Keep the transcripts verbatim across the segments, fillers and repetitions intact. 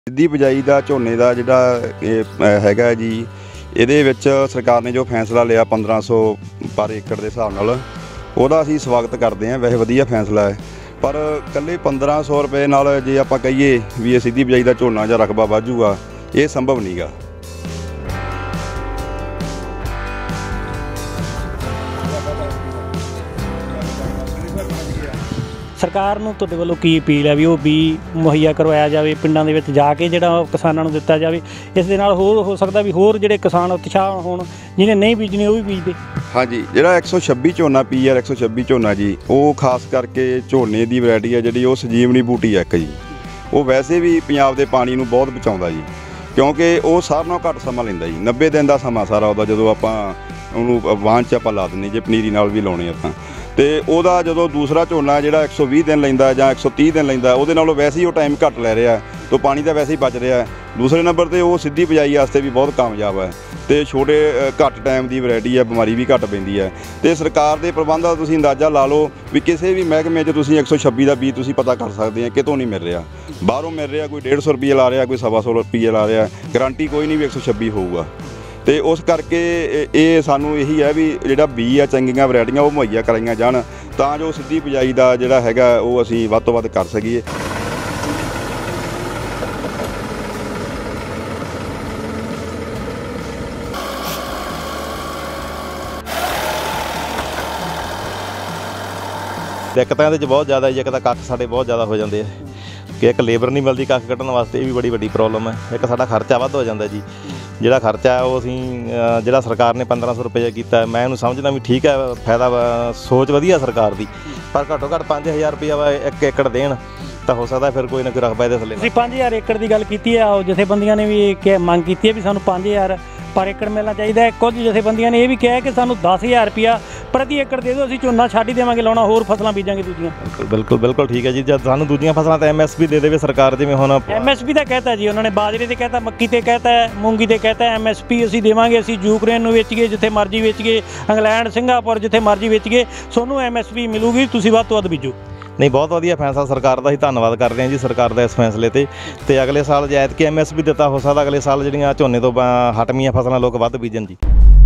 ਸਿੱਧੀ ਬਿਜਾਈ ਦਾ ਝੋਨੇ ਦਾ ਜਿਹੜਾ ਇਹ ਹੈਗਾ ਜੀ, ਇਹਦੇ ਵਿੱਚ ਸਰਕਾਰ ਨੇ ਜੋ ਫੈਸਲਾ ਲਿਆ ਪੰਦਰਾਂ ਸੌ ਪਰ ਏਕੜ ਦੇ ਹਿਸਾਬ ਨਾਲ, ਉਹਦਾ ਅਸੀਂ ਸਵਾਗਤ ਕਰਦੇ ਹਾਂ। ਵੈਸੇ ਵਧੀਆ ਫੈਸਲਾ ਹੈ, ਪਰ ਇਕੱਲੇ ਪੰਦਰਾਂ ਸੌ ਰੁਪਏ ਨਾਲ ਜੇ ਆਪਾਂ ਕਹੀਏ ਵੀ ਇਹ ਸਿੱਧੀ ਬਿਜਾਈ ਦਾ ਝੋਨਾ ਜਾਂ ਰਕਬਾ ਵਾਜੂਗਾ, ਇਹ ਸੰਭਵ ਨਹੀਂ ਗਾ। ਸਰਕਾਰ ਨੂੰ ਤੁਹਾਡੇ ਵੱਲੋਂ ਕੀ ਅਪੀਲ ਹੈ ਵੀ ਉਹ ਬੀਜ ਮੁਹੱਈਆ ਕਰਵਾਇਆ ਜਾਵੇ, ਪਿੰਡਾਂ ਦੇ ਵਿੱਚ ਜਾ ਕੇ ਜਿਹੜਾ ਕਿਸਾਨਾਂ ਨੂੰ ਦਿੱਤਾ ਜਾਵੇ। ਇਸ ਦੇ ਨਾਲ ਹੋਰ ਹੋ ਸਕਦਾ ਵੀ ਹੋਰ ਜਿਹੜੇ ਕਿਸਾਨ ਉਤਸ਼ਾਹ ਹੋਣ, ਜਿਹਨੇ ਨਹੀਂ ਬੀਜਣੀ ਉਹ ਵੀ ਬੀਜਦੇ। ਹਾਂਜੀ, ਜਿਹੜਾ ਇੱਕ ਸੌ ਛੱਬੀ ਝੋਨਾ ਪੀ ਆਰ ਇੱਕ ਸੌ ਛੱਬੀ ਝੋਨਾ ਜੀ, ਉਹ ਖਾਸ ਕਰਕੇ ਝੋਨੇ ਦੀ ਵੈਰਾਈਟੀ ਹੈ ਜਿਹੜੀ, ਉਹ ਸੰਜੀਵਨੀ ਬੂਟੀ ਹੈ ਇੱਕ ਜੀ। ਉਹ ਵੈਸੇ ਵੀ ਪੰਜਾਬ ਦੇ ਪਾਣੀ ਨੂੰ ਬਹੁਤ ਬਚਾਉਂਦਾ ਜੀ, ਕਿਉਂਕਿ ਉਹ ਸਾਰਿਆਂ ਨਾਲੋਂ ਘੱਟ ਸਮਾਂ ਲੈਂਦਾ ਜੀ। ਨੱਬੇ ਦਿਨ ਦਾ ਸਮਾਂ ਸਾਰਾ ਉਹਦਾ, ਜਦੋਂ ਆਪਾਂ ਉਹਨੂੰ ਵਾਹਣ 'ਚ ਆਪਾਂ ਲਾ ਦਿੰਦੇ ਜੇ ਪਨੀਰੀ ਨਾਲ ਵੀ ਲਾਉਣੇ ਆਪਾਂ। ਅਤੇ ਉਹਦਾ ਜਦੋਂ ਦੂਸਰਾ ਝੋਨਾ ਜਿਹੜਾ ਇੱਕ ਸੌ ਵੀਹ ਦਿਨ ਲੈਂਦਾ ਜਾਂ ਇੱਕ ਸੌ ਤੀਹ ਦਿਨ ਲੈਂਦਾ, ਉਹਦੇ ਨਾਲੋਂ ਵੈਸੇ ਹੀ ਉਹ ਟਾਈਮ ਘੱਟ ਲੈ ਰਿਹਾ, ਅਤੇ ਪਾਣੀ ਤਾਂ ਵੈਸੇ ਹੀ ਬਚ ਰਿਹਾ। ਦੂਸਰੇ ਨੰਬਰ 'ਤੇ ਉਹ ਸਿੱਧੀ ਬਿਜਾਈ ਵਾਸਤੇ ਵੀ ਬਹੁਤ ਕਾਮਯਾਬ ਹੈ, ਅਤੇ ਛੋਟੇ ਘੱਟ ਟਾਈਮ ਦੀ ਵੈਰਾਈਟੀ ਹੈ, ਬਿਮਾਰੀ ਵੀ ਘੱਟ ਪੈਂਦੀ ਹੈ। ਅਤੇ ਸਰਕਾਰ ਦੇ ਪ੍ਰਬੰਧ ਦਾ ਤੁਸੀਂ ਅੰਦਾਜ਼ਾ ਲਾ ਲਓ ਵੀ ਕਿਸੇ ਵੀ ਮਹਿਕਮੇ 'ਚ ਤੁਸੀਂ ਇੱਕ ਸੌ ਛੱਬੀ ਦਾ ਬੀਜ ਤੁਸੀਂ ਪਤਾ ਕਰ ਸਕਦੇ ਆ, ਕਿਤੋਂ ਨਹੀਂ ਮਿਲ ਰਿਹਾ। ਬਾਹਰੋਂ ਮਿਲ ਰਿਹਾ, ਕੋਈ ਡੇਢ ਸੌ ਰੁਪਈਏ ਲਾ ਰਿਹਾ, ਕੋਈ ਸਵਾ ਸੌ ਰੁਪਈਏ ਲਾ ਰਿਹਾ, ਗਰੰਟੀ ਕੋਈ ਨਹੀਂ ਵੀ ਇੱਕ ਸੌ ਛੱਬੀ ਹੋਊਗਾ। ਅਤੇ ਉਸ ਕਰਕੇ ਇਹ ਸਾਨੂੰ ਇਹੀ ਹੈ ਵੀ ਜਿਹੜਾ ਬੀਜ ਆ, ਚੰਗੀਆਂ ਵੈਰਾਈਟੀਆਂ ਉਹ ਮੁਹੱਈਆ ਕਰਾਈਆਂ ਜਾਣ, ਤਾਂ ਜੋ ਸਿੱਧੀ ਬਿਜਾਈ ਦਾ ਜਿਹੜਾ ਹੈਗਾ ਉਹ ਅਸੀਂ ਵੱਧ ਤੋਂ ਵੱਧ ਕਰ ਸਕੀਏ। ਦਿੱਕਤਾਂ ਇਹਦੇ 'ਚ ਬਹੁਤ ਜ਼ਿਆਦਾ ਜੀ। ਇੱਕ ਤਾਂ ਕੱਖ ਸਾਡੇ ਬਹੁਤ ਜ਼ਿਆਦਾ ਹੋ ਜਾਂਦੇ ਆ ਕਿ ਇੱਕ ਲੇਬਰ ਨਹੀਂ ਮਿਲਦੀ ਕੱਖ ਕੱਢਣ ਵਾਸਤੇ, ਇਹ ਵੀ ਬੜੀ ਵੱਡੀ ਪ੍ਰੋਬਲਮ ਹੈ। ਇੱਕ ਸਾਡਾ ਖਰਚਾ ਵੱਧ ਹੋ ਜਾਂਦਾ ਜੀ। ਜਿਹੜਾ ਖਰਚਾ ਹੈ ਉਹ ਅਸੀਂ ਜਿਹੜਾ ਸਰਕਾਰ ਨੇ ਪੰਦਰਾਂ ਸੌ ਰੁਪਏ ਕੀਤਾ, ਮੈਂ ਇਹਨੂੰ ਸਮਝਦਾ ਵੀ ਠੀਕ ਹੈ, ਫਾਇਦਾ ਸੋਚ ਵਧੀਆ ਸਰਕਾਰ ਦੀ, ਪਰ ਘੱਟੋ ਘੱਟ ਪੰਜ ਹਜ਼ਾਰ ਰੁਪਈਆ ਵਾ ਇੱਕ ਏਕੜ ਦੇਣ ਤਾਂ ਹੋ ਸਕਦਾ ਫਿਰ ਕੋਈ ਨਾ ਕੋਈ ਰਕਬਾ ਇਹਦੇ ਥੱਲੇ। ਤੁਸੀਂ ਪੰਜ ਹਜ਼ਾਰ ਏਕੜ ਦੀ ਗੱਲ ਕੀਤੀ ਹੈ, ਉਹ ਜਥੇਬੰਦੀਆਂ ਨੇ ਵੀ ਇਹ ਮੰਗ ਕੀਤੀ ਹੈ ਵੀ ਸਾਨੂੰ ਪੰਜ ਹਜ਼ਾਰ ਪਰ ਏਕੜ ਮਿਲਣਾ ਚਾਹੀਦਾ ਹੈ। ਕੁਝ ਜਥੇਬੰਦੀਆਂ ਨੇ ਇਹ ਵੀ ਕਿਹਾ ਕਿ ਸਾਨੂੰ ਦਸ ਹਜ਼ਾਰ ਰੁਪਈਆ ਪ੍ਰਤੀ ਏਕੜ ਦੇ ਦਿਓ, ਅਸੀਂ ਝੋਨਾ ਛੱਡ ਹੀ ਦੇਵਾਂਗੇ ਲਾਉਣਾ, ਹੋਰ ਫਸਲਾਂ ਬੀਜਾਂਗੇ ਦੂਜੀਆਂ। ਬਿਲਕੁਲ ਬਿਲਕੁਲ ਠੀਕ ਹੈ ਜੀ। ਜਦ ਸਾਨੂੰ ਦੂਜੀਆਂ ਫਸਲਾਂ ਤਾਂ ਐਮ ਐਸ ਪੀ ਦੇ ਦੇਵੇ ਸਰਕਾਰ, ਜਿਵੇਂ ਹੁਣ ਐਮ ਐਸ ਪੀ ਦਾ ਕਹਿਤਾ ਜੀ ਉਹਨਾਂ ਨੇ, ਬਾਜਰੇ 'ਤੇ ਕਹਿਤਾ, ਮੱਕੀ 'ਤੇ ਕਹਿਤਾ, ਮੂੰਗੀ 'ਤੇ ਕਹਿਤਾ, ਐਮ ਐਸ ਪੀ ਅਸੀਂ ਦੇਵਾਂਗੇ, ਅਸੀਂ ਯੂਕਰੇਨ ਨੂੰ ਵੇਚ ਗਏ, ਜਿੱਥੇ ਮਰਜ਼ੀ ਵੇਚ ਗਏ, ਇੰਗਲੈਂਡ ਸਿੰਗਾਪੁਰ ਜਿੱਥੇ ਮਰਜ਼ੀ ਵੇਚ ਗਏ, ਤੁਹਾਨੂੰ ਐਮ ਐਸ ਪੀ ਮਿਲੂਗੀ, ਤੁਸੀਂ ਵੱਧ ਤੋਂ ਵੱਧ ਬੀਜੋ। ਨਹੀਂ, ਬਹੁਤ ਵਧੀਆ ਫੈਸਲਾ ਸਰਕਾਰ ਦਾ, ਅਸੀਂ ਧੰਨਵਾਦ ਕਰਦੇ ਹਾਂ ਜੀ ਸਰਕਾਰ ਦਾ ਇਸ ਫੈਸਲੇ 'ਤੇ। ਅਤੇ ਅਗਲੇ ਸਾਲ ਜੇ ਐਤਕੀ ਐਮ ਐਸ ਪੀ ਦਿੱਤਾ, ਹੋ ਸਕਦਾ ਅਗਲੇ ਸਾਲ ਜਿਹੜੀਆਂ ਝੋਨੇ ਤੋਂ ਹਟਵੀਆਂ ਫਸਲਾਂ ਲੋਕ ਵੱਧ ਬੀਜਣ ਜੀ।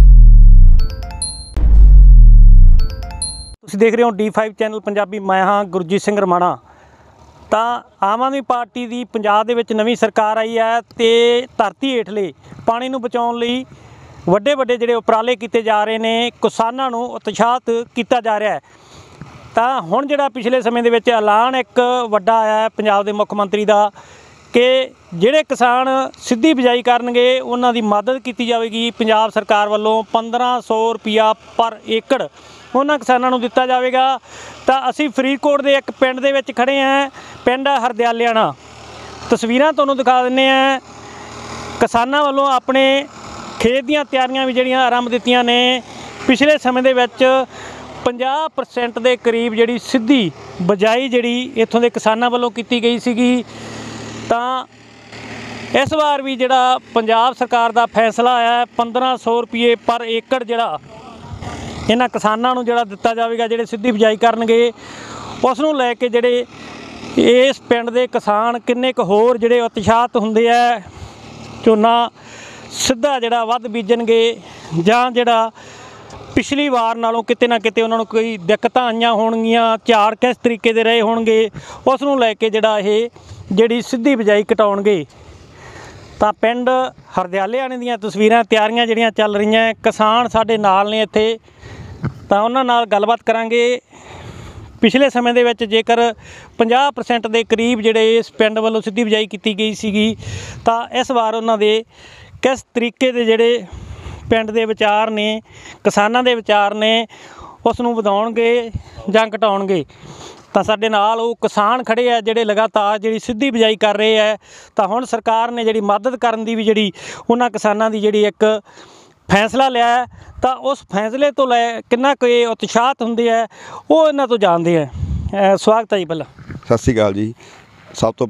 ਤੁਸੀਂ ਦੇਖ ਰਹੇ ਹੋ ਡੀ ਫਾਈਵ ਚੈਨਲ ਪੰਜਾਬੀ, ਮੈਂ ਹਾਂ ਗੁਰਜੀਤ ਸਿੰਘ ਰਮਾਣਾ। ਤਾਂ ਆਮ ਆਦਮੀ ਪਾਰਟੀ ਦੀ ਪੰਜਾਬ ਦੇ ਵਿੱਚ ਨਵੀਂ ਸਰਕਾਰ ਆਈ ਹੈ, ਅਤੇ ਧਰਤੀ ਹੇਠਲੇ ਪਾਣੀ ਨੂੰ ਬਚਾਉਣ ਲਈ ਵੱਡੇ ਵੱਡੇ ਜਿਹੜੇ ਉਪਰਾਲੇ ਕੀਤੇ ਜਾ ਰਹੇ ਨੇ, ਕਿਸਾਨਾਂ ਨੂੰ ਉਤਸ਼ਾਹਿਤ ਕੀਤਾ ਜਾ ਰਿਹਾ ਹੈ। ਤਾਂ ਹੁਣ ਜਿਹੜਾ ਪਿਛਲੇ ਸਮੇਂ ਦੇ ਵਿੱਚ ਐਲਾਨ ਇੱਕ ਵੱਡਾ ਆਇਆ ਹੈ ਪੰਜਾਬ ਦੇ ਮੁੱਖ ਮੰਤਰੀ ਦਾ ਕਿ ਜਿਹੜੇ ਕਿਸਾਨ ਸਿੱਧੀ ਬਿਜਾਈ ਕਰਨਗੇ ਉਹਨਾਂ ਦੀ ਮਦਦ ਕੀਤੀ ਜਾਵੇਗੀ। ਪੰਜਾਬ ਸਰਕਾਰ ਵੱਲੋਂ ਪੰਦਰਾਂ ਸੌ ਰੁਪਈਆ ਪਰ ਏਕੜ ਉਹਨਾਂ ਕਿਸਾਨਾਂ ਨੂੰ ਦਿੱਤਾ ਜਾਵੇਗਾ। ਤਾਂ ਅਸੀਂ ਫਰੀਦਕੋਟ ਦੇ ਇੱਕ ਪਿੰਡ ਦੇ ਵਿੱਚ ਖੜ੍ਹੇ ਹਾਂ, ਪਿੰਡ ਹਰਦਿਆਲਿਆਣਾ। ਤਸਵੀਰਾਂ ਤੁਹਾਨੂੰ ਦਿਖਾ ਦਿੰਦੇ ਹਾਂ। ਕਿਸਾਨਾਂ ਵੱਲੋਂ ਆਪਣੇ ਖੇਤ ਦੀਆਂ ਤਿਆਰੀਆਂ ਵੀ ਜਿਹੜੀਆਂ ਆਰੰਭ ਦਿੱਤੀਆਂ ਨੇ। ਪਿਛਲੇ ਸਮੇਂ ਦੇ ਵਿੱਚ ਪੰਜਾਹ ਪਰਸੈਂਟ ਦੇ ਕਰੀਬ ਜਿਹੜੀ ਸਿੱਧੀ ਬਿਜਾਈ ਜਿਹੜੀ ਇੱਥੋਂ ਦੇ ਕਿਸਾਨਾਂ ਵੱਲੋਂ ਕੀਤੀ ਗਈ ਸੀਗੀ। ਤਾਂ ਇਸ ਵਾਰ ਵੀ ਜਿਹੜਾ ਪੰਜਾਬ ਸਰਕਾਰ ਦਾ ਫੈਸਲਾ ਆਇਆ, ਪੰਦਰਾਂ ਸੌ ਰੁਪਏ ਪਰ ਏਕੜ ਜਿਹੜਾ ਇਹਨਾਂ ਕਿਸਾਨਾਂ ਨੂੰ ਜਿਹੜਾ ਦਿੱਤਾ ਜਾਵੇਗਾ ਜਿਹੜੇ ਸਿੱਧੀ ਬਿਜਾਈ ਕਰਨਗੇ, ਉਸ ਨੂੰ ਲੈ ਕੇ ਜਿਹੜੇ ਇਸ ਪਿੰਡ ਦੇ ਕਿਸਾਨ ਕਿੰਨੇ ਕੁ ਹੋਰ ਜਿਹੜੇ ਉਤਸ਼ਾਹਿਤ ਹੁੰਦੇ ਆ, ਝੋਨਾ ਸਿੱਧਾ ਜਿਹੜਾ ਵੱਧ ਬੀਜਣਗੇ, ਜਾਂ ਜਿਹੜਾ ਪਿਛਲੀ ਵਾਰ ਨਾਲੋਂ ਕਿਤੇ ਨਾ ਕਿਤੇ ਉਹਨਾਂ ਨੂੰ ਕੋਈ ਦਿੱਕਤਾਂ ਆਈਆਂ ਹੋਣਗੀਆਂ, ਝਾੜ ਕਿਸ ਤਰੀਕੇ ਦੇ ਰਹੇ ਹੋਣਗੇ, ਉਸ ਨੂੰ ਲੈ ਕੇ ਜਿਹੜਾ ਇਹ ਜਿਹੜੀ ਸਿੱਧੀ ਬਿਜਾਈ ਘਟਾਉਣਗੇ। ਤਾਂ ਪਿੰਡ ਹਰਦਿਆਲਿਆਣੇ ਦੀਆਂ ਤਸਵੀਰਾਂ, ਤਿਆਰੀਆਂ ਜਿਹੜੀਆਂ ਚੱਲ ਰਹੀਆਂ, ਕਿਸਾਨ ਸਾਡੇ ਨਾਲ ਨੇ ਇੱਥੇ, ਤਾਂ ਉਹਨਾਂ ਨਾਲ ਗੱਲਬਾਤ ਕਰਾਂਗੇ। ਪਿਛਲੇ ਸਮੇਂ ਦੇ ਵਿੱਚ ਜੇਕਰ ਪੰਜਾਹ ਪਰਸੈਂਟ ਦੇ ਕਰੀਬ ਜਿਹੜੇ ਇਸ ਪਿੰਡ ਵੱਲੋਂ ਸਿੱਧੀ ਬਿਜਾਈ ਕੀਤੀ ਗਈ ਸੀਗੀ, ਤਾਂ ਇਸ ਵਾਰ ਉਹਨਾਂ ਦੇ ਕਿਸ ਤਰੀਕੇ ਦੇ ਜਿਹੜੇ ਪਿੰਡ ਦੇ ਵਿਚਾਰ ਨੇ, ਕਿਸਾਨਾਂ ਦੇ ਵਿਚਾਰ ਨੇ, ਉਸ ਨੂੰ ਵਧਾਉਣਗੇ ਜਾਂ ਘਟਾਉਣਗੇ। ਤਾਂ ਸਾਡੇ ਨਾਲ ਉਹ ਕਿਸਾਨ ਖੜ੍ਹੇ ਆ ਜਿਹੜੇ ਲਗਾਤਾਰ ਜਿਹੜੀ ਸਿੱਧੀ ਬਿਜਾਈ ਕਰ ਰਹੇ ਹੈ। ਤਾਂ ਹੁਣ ਸਰਕਾਰ ਨੇ ਜਿਹੜੀ ਮਦਦ ਕਰਨ ਦੀ ਵੀ ਜਿਹੜੀ ਉਹਨਾਂ ਕਿਸਾਨਾਂ ਦੀ ਜਿਹੜੀ ਇੱਕ ਫੈਸਲਾ ਲਿਆ ਹੈ, ਤਾਂ ਉਸ ਫੈਸਲੇ ਤੋਂ ਲੈ ਕਿੰਨਾ ਕੁ ਇਹ ਉਤਸ਼ਾਹਿਤ ਹੁੰਦੇ ਹੈ, ਉਹ ਇਹਨਾਂ ਤੋਂ ਜਾਣਦੇ ਆ। ਸਵਾਗਤ ਹੈ ਜੀ। ਪਹਿਲਾਂ ਸਤਿ ਸ਼੍ਰੀ ਅਕਾਲ ਜੀ। ਸਭ ਤੋਂ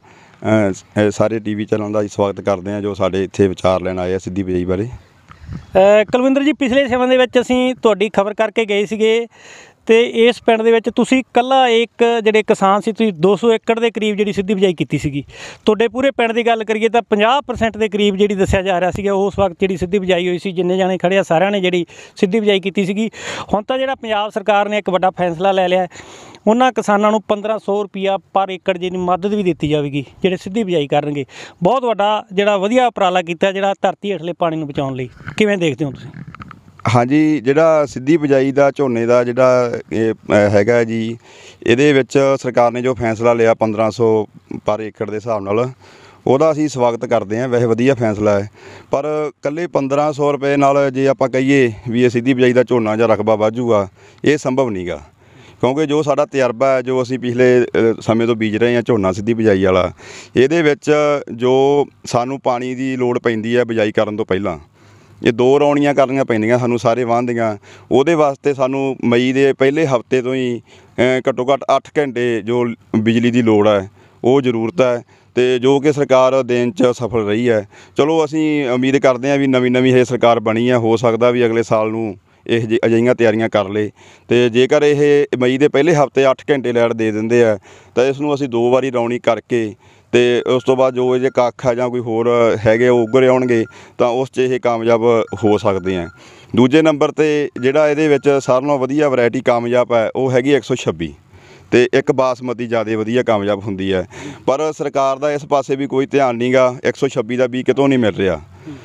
ਪਹਿਲਾਂ ਸਾਰੇ ਟੀ ਵੀ ਚੈਨਲ ਦਾ ਸਵਾਗਤ ਕਰਦੇ ਹਾਂ ਜੋ ਸਾਡੇ ਇੱਥੇ ਵਿਚਾਰ ਲੈਣ ਆਏ ਆ ਸਿੱਧੀ ਬਿਜਾਈ ਬਾਰੇ। ਕੁਲਵਿੰਦਰ ਜੀ, ਪਿਛਲੇ ਸਮੇਂ ਦੇ ਵਿੱਚ ਅਸੀਂ ਤੁਹਾਡੀ ਖਬਰ ਕਰਕੇ ਗਏ ਸੀਗੇ ਤੇ ਇਸ ਪਿੰਡ ਦੇ ਵਿੱਚ ਤੁਸੀਂ ਇਕੱਲਾ ਇੱਕ ਜਿਹੜੇ ਕਿਸਾਨ ਸੀ, ਤੁਸੀਂ ਦੋ ਸੌ ਏਕੜ ਦੇ ਕਰੀਬ ਜਿਹੜੀ ਸਿੱਧੀ ਬਿਜਾਈ ਕੀਤੀ ਸੀਗੀ। ਤੁਹਾਡੇ ਪੂਰੇ ਪਿੰਡ ਦੀ ਗੱਲ ਕਰੀਏ ਤਾਂ ਪੰਜਾਹ ਪਰਸੈਂਟ ਦੇ ਕਰੀਬ ਜਿਹੜੀ ਦੱਸਿਆ ਜਾ ਰਿਹਾ ਸੀਗਾ ਉਸ ਵਕਤ ਜਿਹੜੀ ਸਿੱਧੀ ਬਿਜਾਈ ਹੋਈ ਸੀ, ਜਿੰਨੇ ਜਾਣੇ ਖੜੇ ਆ ਸਾਰਿਆਂ ਨੇ ਜਿਹੜੀ ਸਿੱਧੀ ਬਿਜਾਈ ਕੀਤੀ ਸੀਗੀ। ਹੁਣ ਤਾਂ ਜਿਹੜਾ ਪੰਜਾਬ ਸਰਕਾਰ ਨੇ ਇੱਕ ਵੱਡਾ ਫੈਸਲਾ ਲੈ ਲਿਆ, ਉਹਨਾਂ ਕਿਸਾਨਾਂ ਨੂੰ ਪੰਦਰਾਂ ਸੌ ਰੁਪਈਆ ਪਰ ਏਕੜ ਜਿਹੜੀ ਮਦਦ ਵੀ ਦਿੱਤੀ ਜਾਵੇਗੀ ਜਿਹੜੇ ਸਿੱਧੀ ਬਿਜਾਈ ਕਰਨਗੇ। ਬਹੁਤ ਵੱਡਾ ਜਿਹੜਾ ਵਧੀਆ ਉਪਰਾਲਾ ਕੀਤਾ ਜਿਹੜਾ ਧਰਤੀ ਹੇਠਲੇ ਪਾਣੀ ਨੂੰ ਬਚਾਉਣ ਲਈ। ਕਿਵੇਂ ਦੇਖਦੇ ਹੋ ਤੁਸੀਂ? ਹਾਂਜੀ, ਜਿਹੜਾ ਸਿੱਧੀ ਬਿਜਾਈ ਦਾ ਝੋਨੇ ਦਾ ਜਿਹੜਾ ਇਹ ਹੈਗਾ ਜੀ, ਇਹਦੇ ਵਿੱਚ ਸਰਕਾਰ ਨੇ ਜੋ ਫੈਸਲਾ ਲਿਆ ਪੰਦਰਾਂ ਸੌ ਪਰ ਏਕੜ ਦੇ ਹਿਸਾਬ ਨਾਲ, ਉਹਦਾ ਅਸੀਂ ਸਵਾਗਤ ਕਰਦੇ ਹਾਂ। ਵੈਸੇ ਵਧੀਆ ਫੈਸਲਾ ਹੈ, ਪਰ ਇਕੱਲੇ ਪੰਦਰਾਂ ਸੌ ਰੁਪਏ ਨਾਲ ਜੇ ਆਪਾਂ ਕਹੀਏ ਵੀ ਇਹ ਸਿੱਧੀ ਬਿਜਾਈ ਦਾ ਝੋਨਾ ਜਾਂ ਰਕਬਾ ਵਾਜੂਗਾ, ਇਹ ਸੰਭਵ ਨਹੀਂ ਗਾ। ਕਿਉਂਕਿ ਜੋ ਸਾਡਾ ਤਜਰਬਾ ਹੈ, ਜੋ ਅਸੀਂ ਪਿਛਲੇ ਸਮੇਂ ਤੋਂ ਬੀਜ ਰਹੇ ਹਾਂ ਝੋਨਾ ਸਿੱਧੀ ਬਿਜਾਈ ਵਾਲਾ, ਇਹਦੇ ਵਿੱਚ ਜੋ ਸਾਨੂੰ ਪਾਣੀ ਦੀ ਲੋੜ ਪੈਂਦੀ ਹੈ ਬਿਜਾਈ ਕਰਨ ਤੋਂ ਪਹਿਲਾਂ, ਇਹ ਦੋ ਰੌਣੀਆਂ ਕਰਨੀਆਂ ਪੈਂਦੀਆਂ ਸਾਨੂੰ ਸਾਰੇ ਵਾਹਣ ਦੀਆਂ। ਉਹਦੇ ਵਾਸਤੇ ਸਾਨੂੰ ਮਈ ਦੇ ਪਹਿਲੇ ਹਫ਼ਤੇ ਤੋਂ ਹੀ ਘੱਟੋ ਘੱਟ ਅੱਠ ਘੰਟੇ ਜੋ ਬਿਜਲੀ ਦੀ ਲੋੜ ਹੈ ਉਹ ਜ਼ਰੂਰਤ ਹੈ, ਤੇ ਜੋ ਕਿ ਸਰਕਾਰ ਦੇਣ 'ਚ ਸਫਲ ਰਹੀ ਹੈ। ਚਲੋ ਅਸੀਂ ਉਮੀਦ ਕਰਦੇ ਹਾਂ ਵੀ ਨਵੀਂ ਨਵੀਂ ਇਹ ਸਰਕਾਰ ਬਣੀ ਹੈ, ਹੋ ਸਕਦਾ ਵੀ ਅਗਲੇ ਸਾਲ ਨੂੰ ਇਹ ਜਿਹੀ ਅਜਿਹੀਆਂ ਤਿਆਰੀਆਂ ਕਰ ਲਏ। ਅਤੇ ਜੇਕਰ ਇਹ ਮਈ ਦੇ ਪਹਿਲੇ ਹਫ਼ਤੇ ਅੱਠ ਘੰਟੇ ਲਾਈਟ ਦੇ ਦਿੰਦੇ ਆ ਤਾਂ ਇਸ ਨੂੰ ਅਸੀਂ ਦੋ ਵਾਰੀ ਰੌਣੀ ਕਰਕੇ ਅਤੇ ਉਸ ਤੋਂ ਬਾਅਦ ਜੋ ਇਹਦੇ ਕੱਖ ਆ ਜਾਂ ਕੋਈ ਹੋਰ ਹੈਗੇ ਉਹ ਉੱਗਰ ਆਉਣਗੇ ਤਾਂ ਉਸ 'ਚ ਇਹ ਕਾਮਯਾਬ ਹੋ ਸਕਦੇ ਆ। ਦੂਜੇ ਨੰਬਰ 'ਤੇ ਜਿਹੜਾ ਇਹਦੇ ਵਿੱਚ ਸਾਰਿਆਂ ਨਾਲੋਂ ਵਧੀਆ ਵੈਰਾਇਟੀ ਕਾਮਯਾਬ ਹੈ ਉਹ ਹੈਗੀ ਇੱਕ ਸੌ ਛੱਬੀ, ਅਤੇ ਇੱਕ ਬਾਸਮਤੀ ਜ਼ਿਆਦਾ ਵਧੀਆ ਕਾਮਯਾਬ ਹੁੰਦੀ ਹੈ। ਪਰ ਸਰਕਾਰ ਦਾ ਇਸ ਪਾਸੇ ਵੀ ਕੋਈ ਧਿਆਨ ਨਹੀਂ ਗਾ। ਇੱਕ ਸੌ ਛੱਬੀ ਦਾ ਬੀਜ ਕਿਤੋਂ ਨਹੀਂ ਮਿਲ ਰਿਹਾ,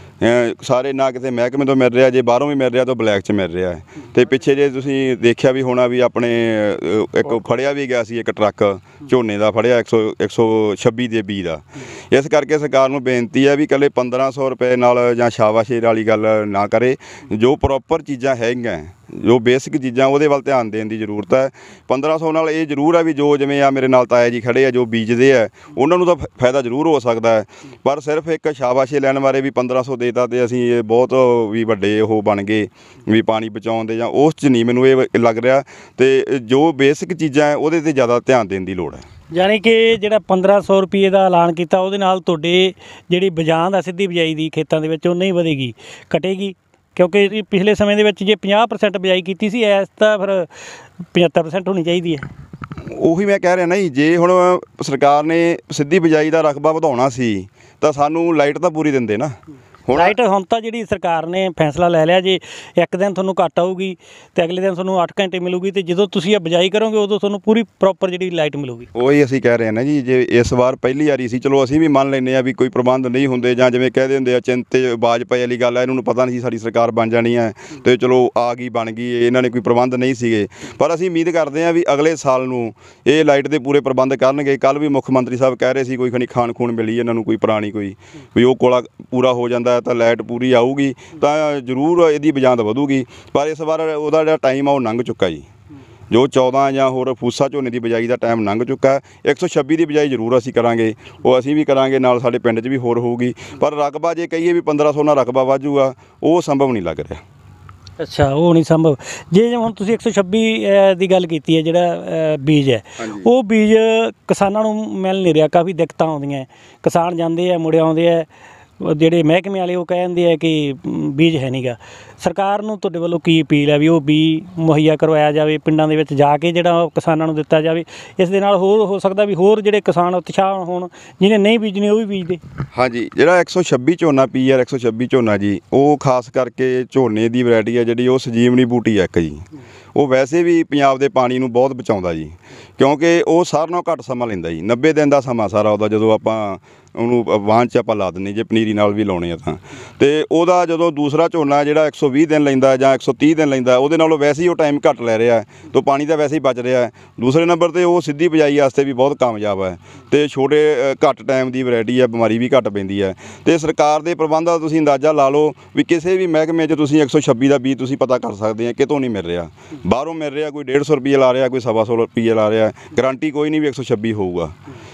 ਸਾਰੇ ਨਾ ਕਿਤੇ ਮਹਿਕਮੇ ਤੋਂ ਮਿਲ ਰਿਹਾ, ਜੇ ਬਾਹਰੋਂ ਵੀ ਮਿਲ ਰਿਹਾ ਤਾਂ ਬਲੈਕ 'ਚ ਮਿਲ ਰਿਹਾ ਹੈ। ਅਤੇ ਪਿੱਛੇ ਜੇ ਤੁਸੀਂ ਦੇਖਿਆ ਵੀ ਹੋਣਾ ਵੀ ਆਪਣੇ ਇੱਕ ਫੜਿਆ ਵੀ ਗਿਆ ਸੀ ਇੱਕ ਟਰੱਕ ਝੋਨੇ ਦਾ ਫੜਿਆ ਇੱਕ ਸੌ ਇੱਕ ਸੌ ਛੱਬੀ ਦੇ ਬੀਜ ਦਾ। ਇਸ ਕਰਕੇ ਸਰਕਾਰ ਨੂੰ ਬੇਨਤੀ ਹੈ ਵੀ ਇਕੱਲੇ ਪੰਦਰਾਂ ਸੌ ਰੁਪਏ ਨਾਲ ਜਾਂ ਸ਼ਾਬਾਸ਼ੇਰ ਵਾਲੀ ਗੱਲ ਨਾ ਕਰੇ, ਜੋ ਪ੍ਰੋਪਰ ਚੀਜ਼ਾਂ ਹੈਗੀਆਂ, ਜੋ ਬੇਸਿਕ ਚੀਜ਼ਾਂ ਉਹਦੇ ਵੱਲ ਧਿਆਨ ਦੇਣ ਦੀ ਜ਼ਰੂਰਤ ਹੈ। ਪੰਦਰਾਂ ਸੌ ਨਾਲ ਇਹ ਜ਼ਰੂਰ ਹੈ ਵੀ ਜੋ ਜਿਵੇਂ ਆ ਮੇਰੇ ਨਾਲ ਤਾਇਆ ਜੀ ਖੜੇ ਆ ਜੋ ਬੀਜਦੇ ਆ ਉਹਨਾਂ ਨੂੰ ਤਾਂ ਫਾਇਦਾ ਜ਼ਰੂਰ ਹੋ ਸਕਦਾ ਹੈ, ਪਰ ਸਿਰਫ ਇੱਕ ਸ਼ਾਬਾਸ਼ੇ ਲੈਣ ਬਾਰੇ ਵੀ ਪੰਦਰਾਂ ਸੌ ਦੇਤਾ ਅਤੇ ਅਸੀਂ ਇਹ ਬਹੁਤ ਵੀ ਵੱਡੇ ਉਹ ਬਣ ਗਏ ਵੀ ਪਾਣੀ ਬਚਾਉਣ ਦੇ, ਜਾਂ ਉਸ 'ਚ ਨਹੀਂ ਮੈਨੂੰ ਇਹ ਲੱਗ ਰਿਹਾ। ਅਤੇ ਜੋ ਬੇਸਿਕ ਚੀਜ਼ਾਂ ਹੈ ਉਹਦੇ 'ਤੇ ਜ਼ਿਆਦਾ ਧਿਆਨ ਦੇਣ ਦੀ ਲੋੜ ਹੈ। ਯਾਨੀ ਕਿ ਜਿਹੜਾ ਪੰਦਰਾਂ ਸੌ ਰੁਪਏ ਦਾ ਐਲਾਨ ਕੀਤਾ ਉਹਦੇ ਨਾਲ ਤੁਹਾਡੇ ਜਿਹੜੀ ਬਜਾਂਦ ਆ ਸਿੱਧੀ ਬਿਜਾਈ ਦੀ ਖੇਤਾਂ ਦੇ ਵਿੱਚ ਉਹ ਨਹੀਂ ਵਧੇਗੀ, ਘਟੇਗੀ? ਕਿਉਂਕਿ ਪਿਛਲੇ ਸਮੇਂ ਦੇ ਵਿੱਚ ਜੇ ਪੰਜਾਹ ਪਰਸੈਂਟ ਬਿਜਾਈ ਕੀਤੀ ਸੀ, ਇਸ ਤਾਂ ਫਿਰ ਪਝੱਤਰ ਪਰਸੈਂਟ ਹੋਣੀ ਚਾਹੀਦੀ ਹੈ। ਉਹੀ ਮੈਂ ਕਹਿ ਰਿਹਾ ਨਾ ਜੀ, ਜੇ ਹੁਣ ਸਰਕਾਰ ਨੇ ਸਿੱਧੀ ਬਿਜਾਈ ਦਾ ਰਕਬਾ ਵਧਾਉਣਾ ਸੀ ਤਾਂ ਸਾਨੂੰ ਲਾਈਟ ਤਾਂ ਪੂਰੀ ਦਿੰਦੇ ਨਾ। ਹੁਣ ਲਾਈਟ ਹੁਣ ਤਾਂ ਜਿਹੜੀ ਸਰਕਾਰ ਨੇ ਫੈਸਲਾ ਲੈ ਲਿਆ, ਜੇ ਇੱਕ ਦਿਨ ਤੁਹਾਨੂੰ ਘੱਟ ਆਊਗੀ ਅਤੇ ਅਗਲੇ ਦਿਨ ਤੁਹਾਨੂੰ ਅੱਠ ਘੰਟੇ ਮਿਲੂਗੀ, ਅਤੇ ਜਦੋਂ ਤੁਸੀਂ ਇਹ ਬਿਜਾਈ ਕਰੋਗੇ ਉਦੋਂ ਤੁਹਾਨੂੰ ਪੂਰੀ ਪ੍ਰੋਪਰ ਜਿਹੜੀ ਲਾਈਟ ਮਿਲੂਗੀ। ਉਹੀ ਅਸੀਂ ਕਹਿ ਰਹੇ ਹਾਂ ਨਾ ਜੀ, ਜੇ ਇਸ ਵਾਰ ਪਹਿਲੀ ਵਾਰੀ ਸੀ, ਚਲੋ ਅਸੀਂ ਵੀ ਮੰਨ ਲੈਂਦੇ ਹਾਂ ਵੀ ਕੋਈ ਪ੍ਰਬੰਧ ਨਹੀਂ ਹੁੰਦੇ, ਜਾਂ ਜਿਵੇਂ ਕਹਿ ਦਿੰਦੇ ਆ ਚਿੰਤੇ ਬਾਜ ਪਏ ਵਾਲੀ ਗੱਲ ਹੈ, ਇਹਨਾਂ ਨੂੰ ਪਤਾ ਨਹੀਂ ਸੀ ਸਾਡੀ ਸਰਕਾਰ ਬਣ ਜਾਣੀ ਹੈ ਅਤੇ ਚਲੋ ਆ ਗਈ ਬਣ ਗਈ, ਇਹਨਾਂ ਨੇ ਕੋਈ ਪ੍ਰਬੰਧ ਨਹੀਂ ਸੀਗੇ। ਪਰ ਅਸੀਂ ਉਮੀਦ ਕਰਦੇ ਹਾਂ ਵੀ ਅਗਲੇ ਸਾਲ ਨੂੰ ਇਹ ਲਾਈਟ ਦੇ ਪੂਰੇ ਪ੍ਰਬੰਧ ਕਰਨਗੇ। ਕੱਲ੍ਹ ਵੀ ਮੁੱਖ ਮੰਤਰੀ ਸਾਹਿਬ ਕਹਿ ਰਹੇ ਸੀ ਕੋਈ ਖਣੀ ਖਾਣ ਖੂਣ ਮਿਲੀ ਇਹਨਾਂ ਨੂੰ ਕੋਈ ਪੁਰਾਣੀ ਕੋਈ ਵੀ ਉਹ ਕੋਲਾ ਪੂਰਾ ਹੋ ਜਾਂਦਾ ਤਾਂ ਲਾਈਟ ਪੂਰੀ ਆਊਗੀ ਤਾਂ ਜ਼ਰੂਰ ਇਹਦੀ ਬਜਾਂਦ ਵਧੂਗੀ। ਪਰ ਇਸ ਵਾਰ ਉਹਦਾ ਜਿਹੜਾ ਟਾਈਮ ਆ ਉਹ ਲੰਘ ਚੁੱਕਾ ਜੀ, ਜੋ ਚੌਦਾਂ ਜਾਂ ਹੋਰ ਫੂਸਾ ਝੋਨੇ ਦੀ ਬਿਜਾਈ ਦਾ ਟਾਈਮ ਲੰਘ ਚੁੱਕਾ। ਇੱਕ ਸੌ ਛੱਬੀ ਦੀ ਬਿਜਾਈ ਜ਼ਰੂਰ ਅਸੀਂ ਕਰਾਂਗੇ, ਉਹ ਅਸੀਂ ਵੀ ਕਰਾਂਗੇ, ਨਾਲ ਸਾਡੇ ਪਿੰਡ 'ਚ ਵੀ ਹੋਰ ਹੋਊਗੀ। ਪਰ ਰਕਬਾ ਜੇ ਕਹੀਏ ਵੀ ਪੰਦਰਾਂ ਸੌ ਨਾਲ ਰਕਬਾ ਵਾਜੂਗਾ, ਉਹ ਸੰਭਵ ਨਹੀਂ ਲੱਗ ਰਿਹਾ। ਅੱਛਾ, ਉਹ ਨਹੀਂ ਸੰਭਵ। ਜੇ ਹੁਣ ਤੁਸੀਂ ਇੱਕ ਸੌ ਛੱਬੀ ਦੀ ਗੱਲ ਕੀਤੀ ਹੈ, ਜਿਹੜਾ ਬੀਜ ਹੈ ਉਹ ਬੀਜ ਕਿਸਾਨਾਂ ਨੂੰ ਮਿਲ ਨਹੀਂ ਰਿਹਾ, ਕਾਫੀ ਦਿੱਕਤਾਂ ਆਉਂਦੀਆਂ। ਕਿਸਾਨ ਜਾਂਦੇ ਆ ਮੁੜ ਆਉਂਦੇ ਆ, ਜਿਹੜੇ ਮਹਿਕਮੇ ਵਾਲੇ ਉਹ ਕਹਿੰਦੇ ਆ ਕਿ ਬੀਜ ਹੈ ਨਹੀਂ ਗਾ। ਸਰਕਾਰ ਨੂੰ ਤੁਹਾਡੇ ਵੱਲੋਂ ਕੀ ਅਪੀਲ ਹੈ ਵੀ ਉਹ ਬੀਜ ਮੁਹੱਈਆ ਕਰਵਾਇਆ ਜਾਵੇ, ਪਿੰਡਾਂ ਦੇ ਵਿੱਚ ਜਾ ਕੇ ਜਿਹੜਾ ਉਹ ਕਿਸਾਨਾਂ ਨੂੰ ਦਿੱਤਾ ਜਾਵੇ। ਇਸ ਦੇ ਨਾਲ ਹੋਰ ਹੋ ਸਕਦਾ ਵੀ ਹੋਰ ਜਿਹੜੇ ਕਿਸਾਨ ਉਤਸ਼ਾਹ ਹੋਣ, ਜਿਹਨੇ ਨਹੀਂ ਬੀਜਣੇ ਉਹ ਵੀ ਬੀਜਦੇ। ਹਾਂਜੀ, ਜਿਹੜਾ ਇੱਕ ਸੌ ਛੱਬੀ ਝੋਨਾ ਪੀ ਆਰ ਇੱਕ ਸੌ ਛੱਬੀ ਝੋਨਾ ਜੀ, ਉਹ ਖਾਸ ਕਰਕੇ ਝੋਨੇ ਦੀ ਵੈਰਾਇਟੀ ਹੈ ਜਿਹੜੀ ਉਹ ਸੰਜੀਵਨੀ ਬੂਟੀ ਹੈ ਇੱਕ ਜੀ। ਉਹ ਵੈਸੇ ਵੀ ਪੰਜਾਬ ਦੇ ਪਾਣੀ ਨੂੰ ਬਹੁਤ ਬਚਾਉਂਦਾ ਜੀ, ਕਿਉਂਕਿ ਉਹ ਸਾਰਿਆਂ ਨਾਲੋਂ ਘੱਟ ਸਮਾਂ ਲੈਂਦਾ ਜੀ। ਨੱਬੇ ਦਿਨ ਦਾ ਸਮਾਂ ਸਾਰਾ ਉਹਦਾ, ਜਦੋਂ ਆਪਾਂ ਉਹਨੂੰ ਵਾਹਣ 'ਚ ਆਪਾਂ ਲਾ ਦਿੰਦੇ ਜੇ ਪਨੀਰੀ ਨਾਲ ਵੀ ਲਾਉਣੇ ਆ ਤਾਂ। ਅਤੇ ਉਹਦਾ ਜਦੋਂ ਦੂਸਰਾ ਝੋਨਾ ਜਿਹੜਾ ਇੱਕ ਸੌ ਵੀਹ ਦਿਨ ਲੈਂਦਾ ਜਾਂ ਇੱਕ ਸੌ ਤੀਹ ਦਿਨ ਲੈਂਦਾ, ਉਹਦੇ ਨਾਲੋਂ ਵੈਸੇ ਹੀ ਉਹ ਟਾਈਮ ਘੱਟ ਲੈ ਰਿਹਾ ਤਾਂ ਪਾਣੀ ਤਾਂ ਵੈਸੇ ਹੀ ਬਚ ਰਿਹਾ। ਦੂਸਰੇ ਨੰਬਰ 'ਤੇ ਉਹ ਸਿੱਧੀ ਬਿਜਾਈ ਵਾਸਤੇ ਵੀ ਬਹੁਤ ਕਾਮਯਾਬ ਹੈ, ਅਤੇ ਛੋਟੇ ਘੱਟ ਟਾਈਮ ਦੀ ਵੈਰਾਇਟੀ ਹੈ, ਬਿਮਾਰੀ ਵੀ ਘੱਟ ਪੈਂਦੀ ਹੈ। ਅਤੇ ਸਰਕਾਰ ਦੇ ਪ੍ਰਬੰਧਾਂ ਤੁਸੀਂ ਅੰਦਾਜ਼ਾ ਲਾ ਲਓ ਵੀ ਕਿਸੇ ਵੀ ਮਹਿਕਮੇ 'ਚ ਤੁਸੀਂ ਇੱਕ ਸੌ ਛੱਬੀ ਦਾ ਬੀਜ ਤੁਸੀਂ ਪਤਾ ਕਰ ਸਕਦੇ ਆ ਕਿਤੋਂ ਨਹੀਂ ਮਿਲ ਰਿਹਾ। ਬਾਹਰੋਂ ਮਿਲ ਰਿਹਾ, ਕੋਈ ਡੇਢ ਸੌ ਰੁਪਈਏ ਲਾ ਰਿਹਾ, ਕੋਈ ਸਵਾ ਸੌ ਰੁਪਈਏ ਲਾ ਰਿਹਾ, ਗਰੰਟੀ ਕੋਈ ਨਹੀਂ ਵੀ ਇੱਕ ਸੌ ਛੱਬੀ ਹੋਊਗਾ।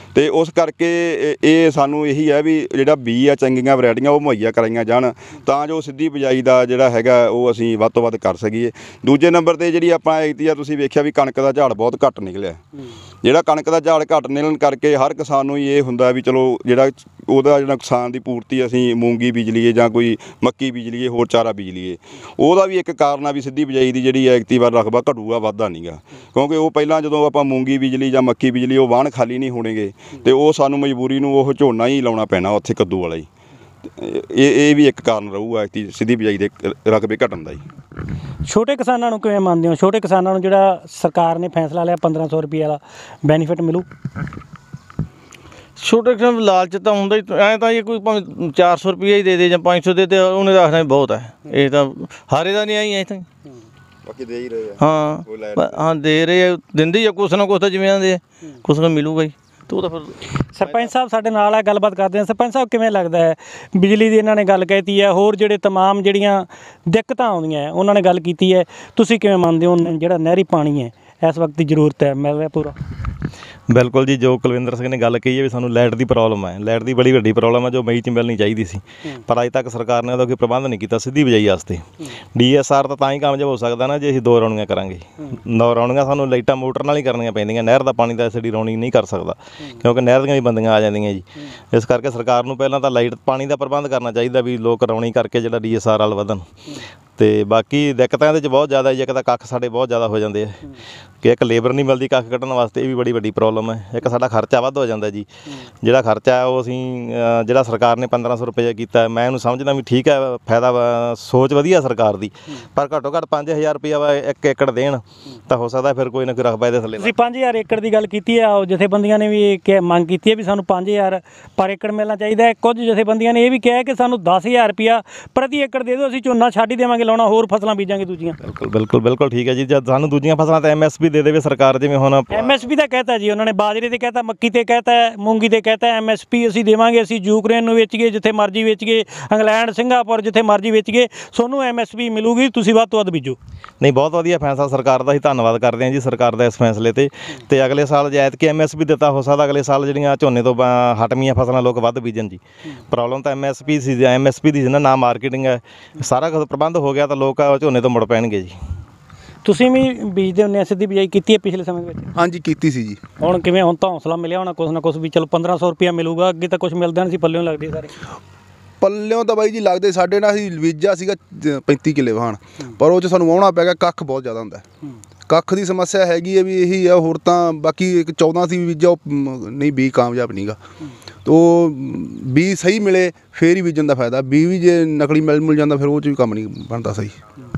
ਤੇ ਉਸ ਕਰਕੇ ਇਹ- ਇਹ ਸਾਨੂੰ ਇਹੀ ਹੈ ਵੀ ਜਿਹੜਾ ਬੀਜ ਆ ਚੰਗੀਆਂ ਵੈਰਾਈਟੀਆਂ ਉਹ ਮੁਹੱਈਆ ਕਰਾਈਆਂ ਜਾਣ ਤਾਂ ਜੋ ਸਿੱਧੀ ਬਿਜਾਈ ਦਾ ਜਿਹੜਾ ਹੈਗਾ ਉਹ ਅਸੀਂ ਵੱਧ ਤੋਂ ਵੱਧ ਕਰ ਸਕੀਏ। ਦੂਜੇ ਨੰਬਰ ਤੇ ਜਿਹੜੀ ਆਪਾਂ ਐਤਕੀ ਆ ਤੁਸੀਂ ਵੇਖਿਆ ਵੀ ਕਣਕ ਦਾ ਝਾੜ ਬਹੁਤ ਘੱਟ ਨਿਕਲਿਆ। ਜਿਹੜਾ ਕਣਕ ਦਾ ਝਾੜ ਘੱਟ ਨਿਕਲਣ ਕਰਕੇ ਹਰ ਕਿਸਾਨ ਨੂੰ ਇਹ ਹੁੰਦਾ ਵੀ ਚਲੋ ਜਿਹੜਾ ਉਹਦਾ ਜਿਹੜਾ ਨੁਕਸਾਨ ਦੀ ਪੂਰਤੀ ਅਸੀਂ ਮੂੰਗੀ ਬੀਜ ਲਈਏ ਜਾਂ ਕੋਈ ਮੱਕੀ ਬੀਜ ਲਈਏ, ਹੋਰ ਚਾਰਾ ਬੀਜ ਲਈਏ। ਉਹਦਾ ਵੀ ਇੱਕ ਕਾਰਨ ਆ ਵੀ ਸਿੱਧੀ ਬਿਜਾਈ ਦੀ ਜਿਹੜੀ ਐਤਕੀ ਵਾਰ ਰਕਬਾ ਘਟੂਗਾ, ਵੱਧਦਾ ਨਹੀਂਗਾ, ਕਿਉਂਕਿ ਉਹ ਪਹਿਲਾਂ ਜਦੋਂ ਆਪਾਂ ਮੂੰਗੀ ਬੀਜ ਲਈ ਜਾਂ ਮੱਕੀ ਬੀਜ ਲਈ ਉਹ ਵਾਹਣ ਖਾਲੀ ਨਹੀਂ ਹੋਣਗੇ ਤੇ ਉਹ ਸਾਨੂੰ ਮਜਬੂਰੀ ਨੂੰ ਉਹ ਝੋਨਾ ਹੀ ਲਾਉਣਾ ਪੈਣਾ ਉੱਥੇ ਕੱਦੂ ਵਾਲਾ ਹੀ। ਇਹ ਇਹ ਵੀ ਇੱਕ ਕਾਰਨ ਰਹੂਗਾ ਐਤਕੀ ਸਿੱਧੀ ਬਿਜਾਈ ਦੇ ਰਕਬੇ ਘਟਣ ਦਾ ਜੀ। ਛੋਟੇ ਕਿਸਾਨਾਂ ਨੂੰ ਕਿਵੇਂ ਮੰਨਦੇ ਹੋ? ਛੋਟੇ ਕਿਸਾਨਾਂ ਨੂੰ ਜਿਹੜਾ ਸਰਕਾਰ ਨੇ ਫੈਸਲਾ ਲਿਆ ਪੰਦਰਾਂ ਸੌ ਰੁਪਏ ਵਾਲਾ ਬੈਨੀਫਿਟ ਮਿਲੂ? ਛੋਟੇ ਕਿਸਾਨ ਲਾਲਚ ਤਾਂ ਹੁੰਦਾ ਹੀ, ਐਂ ਤਾਂ ਇਹ ਕੋਈ ਭਾਵੇਂ ਚਾਰ ਸੌ ਰੁਪਈਆ ਹੀ ਦੇ ਦੇ ਜਾਂ ਪੰਜ ਸੌ ਦੇ ਦੇ, ਉਹਨੇ ਤਾਂ ਆਖਣਾ ਬਹੁਤ ਹੈ। ਇਹ ਤਾਂ ਹਾਰੇ ਦਾ ਨਹੀਂ ਆਈ ਐ ਤਾਂ ਬਾਕੀ ਦੇ ਹੀ ਰਹੇ ਆ। ਹਾਂ ਪ- ਹਾਂ ਦੇ ਰਹੇ ਆ, ਦਿੰਦੇ ਹੀ ਆ ਕੁਛ ਨਾ ਕੁਛ ਤਾਂ ਜਿਵੇਂ ਆਂਦੇ ਕੁਛ ਨਾ ਮਿਲੂਗਾ ਹੀ। ਤੇ ਉਹ ਤਾਂ ਫਿਰ ਸਰਪੰਚ ਸਾਹਿਬ ਸਾਡੇ ਨਾਲ ਹੈ, ਗੱਲਬਾਤ ਕਰਦੇ ਹਾਂ। ਸਰਪੰਚ ਸਾਹਿਬ ਕਿਵੇਂ ਲੱਗਦਾ ਹੈ ਬਿਜਲੀ ਦੀ ਇਹਨਾਂ ਨੇ ਗੱਲ ਕਹਿਤੀ ਹੈ, ਹੋਰ ਜਿਹੜੇ ਤਮਾਮ ਜਿਹੜੀਆਂ ਦਿੱਕਤਾਂ ਆਉਂਦੀਆਂ ਹੈ ਉਹਨਾਂ ਨੇ ਗੱਲ ਕੀਤੀ ਹੈ, ਤੁਸੀਂ ਕਿਵੇਂ ਮੰਨਦੇ ਹੋ ਜਿਹੜਾ ਨਹਿਰੀ ਪਾਣੀ ਹੈ ਇਸ ਵਕਤ ਦੀ ਜ਼ਰੂਰਤ ਹੈ, ਮਿਲ ਰਿਹਾ ਪੂਰਾ? ਬਿਲਕੁਲ ਜੀ, ਜੋ ਕੁਲਵਿੰਦਰ ਸਿੰਘ ਨੇ ਗੱਲ ਕਹੀ ਹੈ ਵੀ ਸਾਨੂੰ ਲਾਈਟ ਦੀ ਪ੍ਰੋਬਲਮ ਹੈ, ਲਾਈਟ ਦੀ ਬੜੀ ਵੱਡੀ ਪ੍ਰੋਬਲਮ ਹੈ ਜੋ ਮਈ 'ਚ ਮਿਲਣੀ ਚਾਹੀਦੀ ਸੀ, ਪਰ ਅਜੇ ਤੱਕ ਸਰਕਾਰ ਨੇ ਉਹਦਾ ਕੋਈ ਪ੍ਰਬੰਧ ਨਹੀਂ ਕੀਤਾ ਸਿੱਧੀ ਬਿਜਾਈ ਵਾਸਤੇ। ਡੀ ਐਸ ਆਰ ਤਾਂ ਤਾਂ ਹੀ ਕਾਮਯਾਬ ਹੋ ਸਕਦਾ ਨਾ ਜੇ ਅਸੀਂ ਦੋ ਰੌਣੀਆਂ ਕਰਾਂਗੇ। ਦੋ ਰੌਣੀਆਂ ਸਾਨੂੰ ਲਾਈਟਾਂ ਮੋਟਰ ਨਾਲ ਹੀ ਕਰਨੀਆਂ ਪੈਂਦੀਆਂ, ਨਹਿਰ ਦਾ ਪਾਣੀ ਤਾਂ ਐਸ ਡੀ ਰੌਣੀ ਨਹੀਂ ਕਰ ਸਕਦਾ ਕਿਉਂਕਿ ਨਹਿਰ ਦੀਆਂ ਵੀ ਬੰਦੀਆਂ ਆ ਜਾਂਦੀਆਂ ਜੀ। ਇਸ ਕਰਕੇ ਸਰਕਾਰ ਨੂੰ ਪਹਿਲਾਂ ਤਾਂ ਲਾਈਟ ਪਾਣੀ ਦਾ ਪ੍ਰਬੰਧ ਕਰਨਾ ਚਾਹੀਦਾ ਵੀ ਲੋਕ ਰੌਣੀ ਕਰਕੇ ਜਿਹੜਾ ਡੀ ਐਸ ਆਰ ਵੱਲ ਵਧਣ। ਤੇ ਬਾਕੀ ਦਿੱਕਤਾਂ ਇਹਦੇ 'ਚ ਬਹੁਤ ਜ਼ਿਆਦਾ ਜੀ। ਇੱਕ ਤਾਂ ਕੱਖ ਸਾਡੇ ਬਹੁਤ ਜ਼ਿਆਦਾ ਹੋ ਜਾਂਦੇ ਆ ਕਿ ਇੱਕ ਲੇਬਰ ਨਹੀਂ ਮਿਲਦੀ ਕੱਖ ਕੱਢਣ ਵਾਸਤੇ, ਇਹ ਵੀ ਬੜੀ ਵੱਡੀ ਪ੍ਰੋਬਲਮ ਹੈ। ਇੱਕ ਸਾਡਾ ਖਰਚਾ ਵੱਧ ਹੋ ਜਾਂਦਾ ਜੀ। ਜਿਹੜਾ ਖਰਚਾ ਹੈ ਉਹ ਅਸੀਂ ਅ, ਜਿਹੜਾ ਸਰਕਾਰ ਨੇ ਪੰਦਰਾਂ ਸੌ ਰੁਪਏ ਕੀਤਾ, ਮੈਂ ਇਹਨੂੰ ਸਮਝਦਾ ਵੀ ਠੀਕ ਹੈ, ਫਾਇਦਾ ਵਾ, ਸੋਚ ਵਧੀਆ ਸਰਕਾਰ ਦੀ, ਪਰ ਘੱਟੋ ਘੱਟ ਪੰਜ ਹਜ਼ਾਰ ਰੁਪਇਆ ਵਾ ਇੱਕ ਏਕੜ ਦੇਣ ਤਾਂ ਹੋ ਸਕਦਾ ਫਿਰ ਕੋਈ ਨਾ ਕੋਈ ਰਕਬਾ ਇਹਦੇ ਥੱਲੇ। ਤੁਸੀਂ ਪੰਜ ਹਜ਼ਾਰ ਏਕੜ ਦੀ ਗੱਲ ਕੀਤੀ ਹੈ, ਉਹ ਜਥੇਬੰਦੀਆਂ ਨੇ ਵੀ ਕਿ ਮੰਗ ਕੀਤੀ ਹੈ ਵੀ ਸਾਨੂੰ ਪੰਜ ਹਜ਼ਾਰ ਪਰ ਏਕੜ ਮਿਲਣਾ ਚਾਹੀਦਾ ਹੈ। ਕੁਝ ਜਥੇਬੰਦੀਆਂ ਨੇ ਇਹ ਵੀ ਕਿਹਾ ਕਿ ਸਾਨੂੰ ਦਸ ਹਜ਼ਾਰ ਰੁਪਇਆ ਪ੍ਰਤੀ ਏਕੜ ਦੇ ਦਿਓ, ਅਸੀਂ ਝੋਨਾ ਛੱਡ ਹੀ ਦੇਵਾਂਗੇ ਲਾਉਣਾ, ਹੋਰ ਫਸਲਾਂ ਬੀਜਾਂਗੇ ਦੂਜੀਆਂ। ਬਿਲਕੁਲ ਬਿਲਕੁਲ ਬਿਲਕੁਲ ਠੀਕ ਹੈ ਜੀ। ਜਦ ਸਾਨੂੰ ਦੂਜੀਆਂ ਫਸਲਾਂ ਤਾਂ ਐਮ ਐਸ ਪੀ ਦੇ ਦੇਵੇ ਸਰਕਾਰ, ਜਿਵੇਂ ਹੁਣ ਐਮ ਐਸ ਪੀ ਦਾ ਕਹਿਤਾ ਜੀ ਉਹਨਾਂ ਨੇ, ਬਾਜਰੇ ਤੇ ਕਹਿਤਾ, ਮੱਕੀ ਤੇ ਕਹਿਤਾ, ਮੂੰਗੀ ਤੇ ਕਹਿਤਾ ਐਮ ਐਸ ਪੀ ਅਸੀਂ ਦੇਵਾਂਗੇ, ਅਸੀਂ ਯੂਕਰੇਨ ਨੂੰ ਵੇਚ ਗਏ, ਜਿੱਥੇ ਮਰਜ਼ੀ ਵੇਚ ਗਏ, ਇੰਗਲੈਂਡ, ਸਿੰਗਾਪੁਰ, ਜਿੱਥੇ ਮਰਜ਼ੀ ਵੇਚ ਗਏ, ਤੁਹਾਨੂੰ ਐਮ ਐਸ ਪੀ ਮਿਲੂਗੀ, ਤੁਸੀਂ ਵੱਧ ਤੋਂ ਵੱਧ ਬੀਜੋ। ਨਹੀਂ, ਬਹੁਤ ਵਧੀਆ ਫੈਸਲਾ ਸਰਕਾਰ ਦਾ, ਅਸੀਂ ਧੰਨਵਾਦ ਕਰਦੇ ਹਾਂ ਜੀ ਸਰਕਾਰ ਦਾ ਇਸ ਫੈਸਲੇ ਤੇ। ਤੇ ਅਗਲੇ ਸਾਲ ਜੇ ਐਤਕੀ ਐਮ ਐਸ ਪੀ ਦਿੱਤਾ, ਹੋ ਸਕਦਾ ਅਗਲੇ ਸਾਲ ਜਿਹੜੀਆਂ ਝੋਨੇ ਤੋਂ ਬ- ਹਟਵੀਆਂ ਫਸਲਾਂ ਲੋਕ ਵੱਧ ਬੀਜਣ ਜੀ। ਪ੍ਰੋਬਲਮ ਤਾਂ ਐਮ ਐਸ ਪੀ ਸੀ, ਐਮ ਐਸ ਪੀ ਦੀ ਸੀ ਨਾ, ਮਾਰਕੀਟਿੰਗ ਹੈ, ਸਾਰਾ ਕੁਝ ਪ੍ਰਬੰਧ ਹੋ ਗਿਆ ਤਾਂ ਲੋਕ ਝੋਨੇ ਤੋਂ ਮੁੜ ਪੈਣਗੇ ਜੀ। ਤੁਸੀਂ ਵੀ ਬੀਜਦੇ ਹੁੰਦੇ ਆ, ਸਿੱਧੀ ਬਿਜਾਈ ਕੀਤੀ ਹੈ ਪਿਛਲੇ ਸਮੇਂ ਵਿੱਚ? ਹਾਂਜੀ ਕੀਤੀ ਸੀ ਜੀ। ਹੁਣ ਕਿਵੇਂ, ਹੁਣ ਤਾਂ ਹੌਸਲਾ ਮਿਲਿਆ ਹੋਣਾ ਕੁਛ ਨਾ ਕੁਛ ਵੀ ਚਲੋ ਪੰਦਰਾਂ ਸੌ ਰੁਪਇਆ ਮਿਲੂਗਾ, ਅੱਗੇ ਤਾਂ ਕੁਛ ਮਿਲਦਾ ਨਹੀਂ ਸੀ, ਪੱਲਿਓਂ ਲੱਗਦੇ ਸਾਰੇ। ਪੱਲਿਓਂ ਤਾਂ ਬਾਈ ਜੀ ਲੱਗਦੇ ਸਾਡੇ ਨਾਲ ਅਸੀਂ ਬੀਜਾ ਸੀਗਾ ਪੈਂਤੀ ਕਿੱਲੇ ਵਾਹਣ, ਪਰ ਉਹ 'ਚ ਸਾਨੂੰ ਵਾਹੁਣਾ ਪੈ ਗਿਆ, ਕੱਖ ਬਹੁਤ ਜ਼ਿਆਦਾ ਹੁੰਦਾ। ਕੱਖ ਦੀ ਸਮੱਸਿਆ ਹੈਗੀ ਹੈ ਵੀ ਇਹੀ ਆ, ਹੋਰ ਤਾਂ ਬਾਕੀ ਇੱਕ ਚੌਦਾਂ ਸੀ ਬੀਜਾ, ਉਹ ਮ, ਨਹੀਂ ਬੀਜ ਕਾਮਯਾਬ ਨਹੀਂਗਾ। ਤੋ ਬੀਜ ਸਹੀ ਮਿਲੇ ਫੇਰ ਹੀ ਬੀਜਣ ਦਾ ਫਾਇਦਾ, ਬੀਜ ਵੀ ਜੇ ਨਕਲੀ ਮਿਲ ਮਿਲ ਜਾਂਦਾ ਫਿਰ ਉਹ 'ਚ ਵੀ ਕੰਮ ਨਹੀਂ ਬਣਦਾ ਸਹੀ।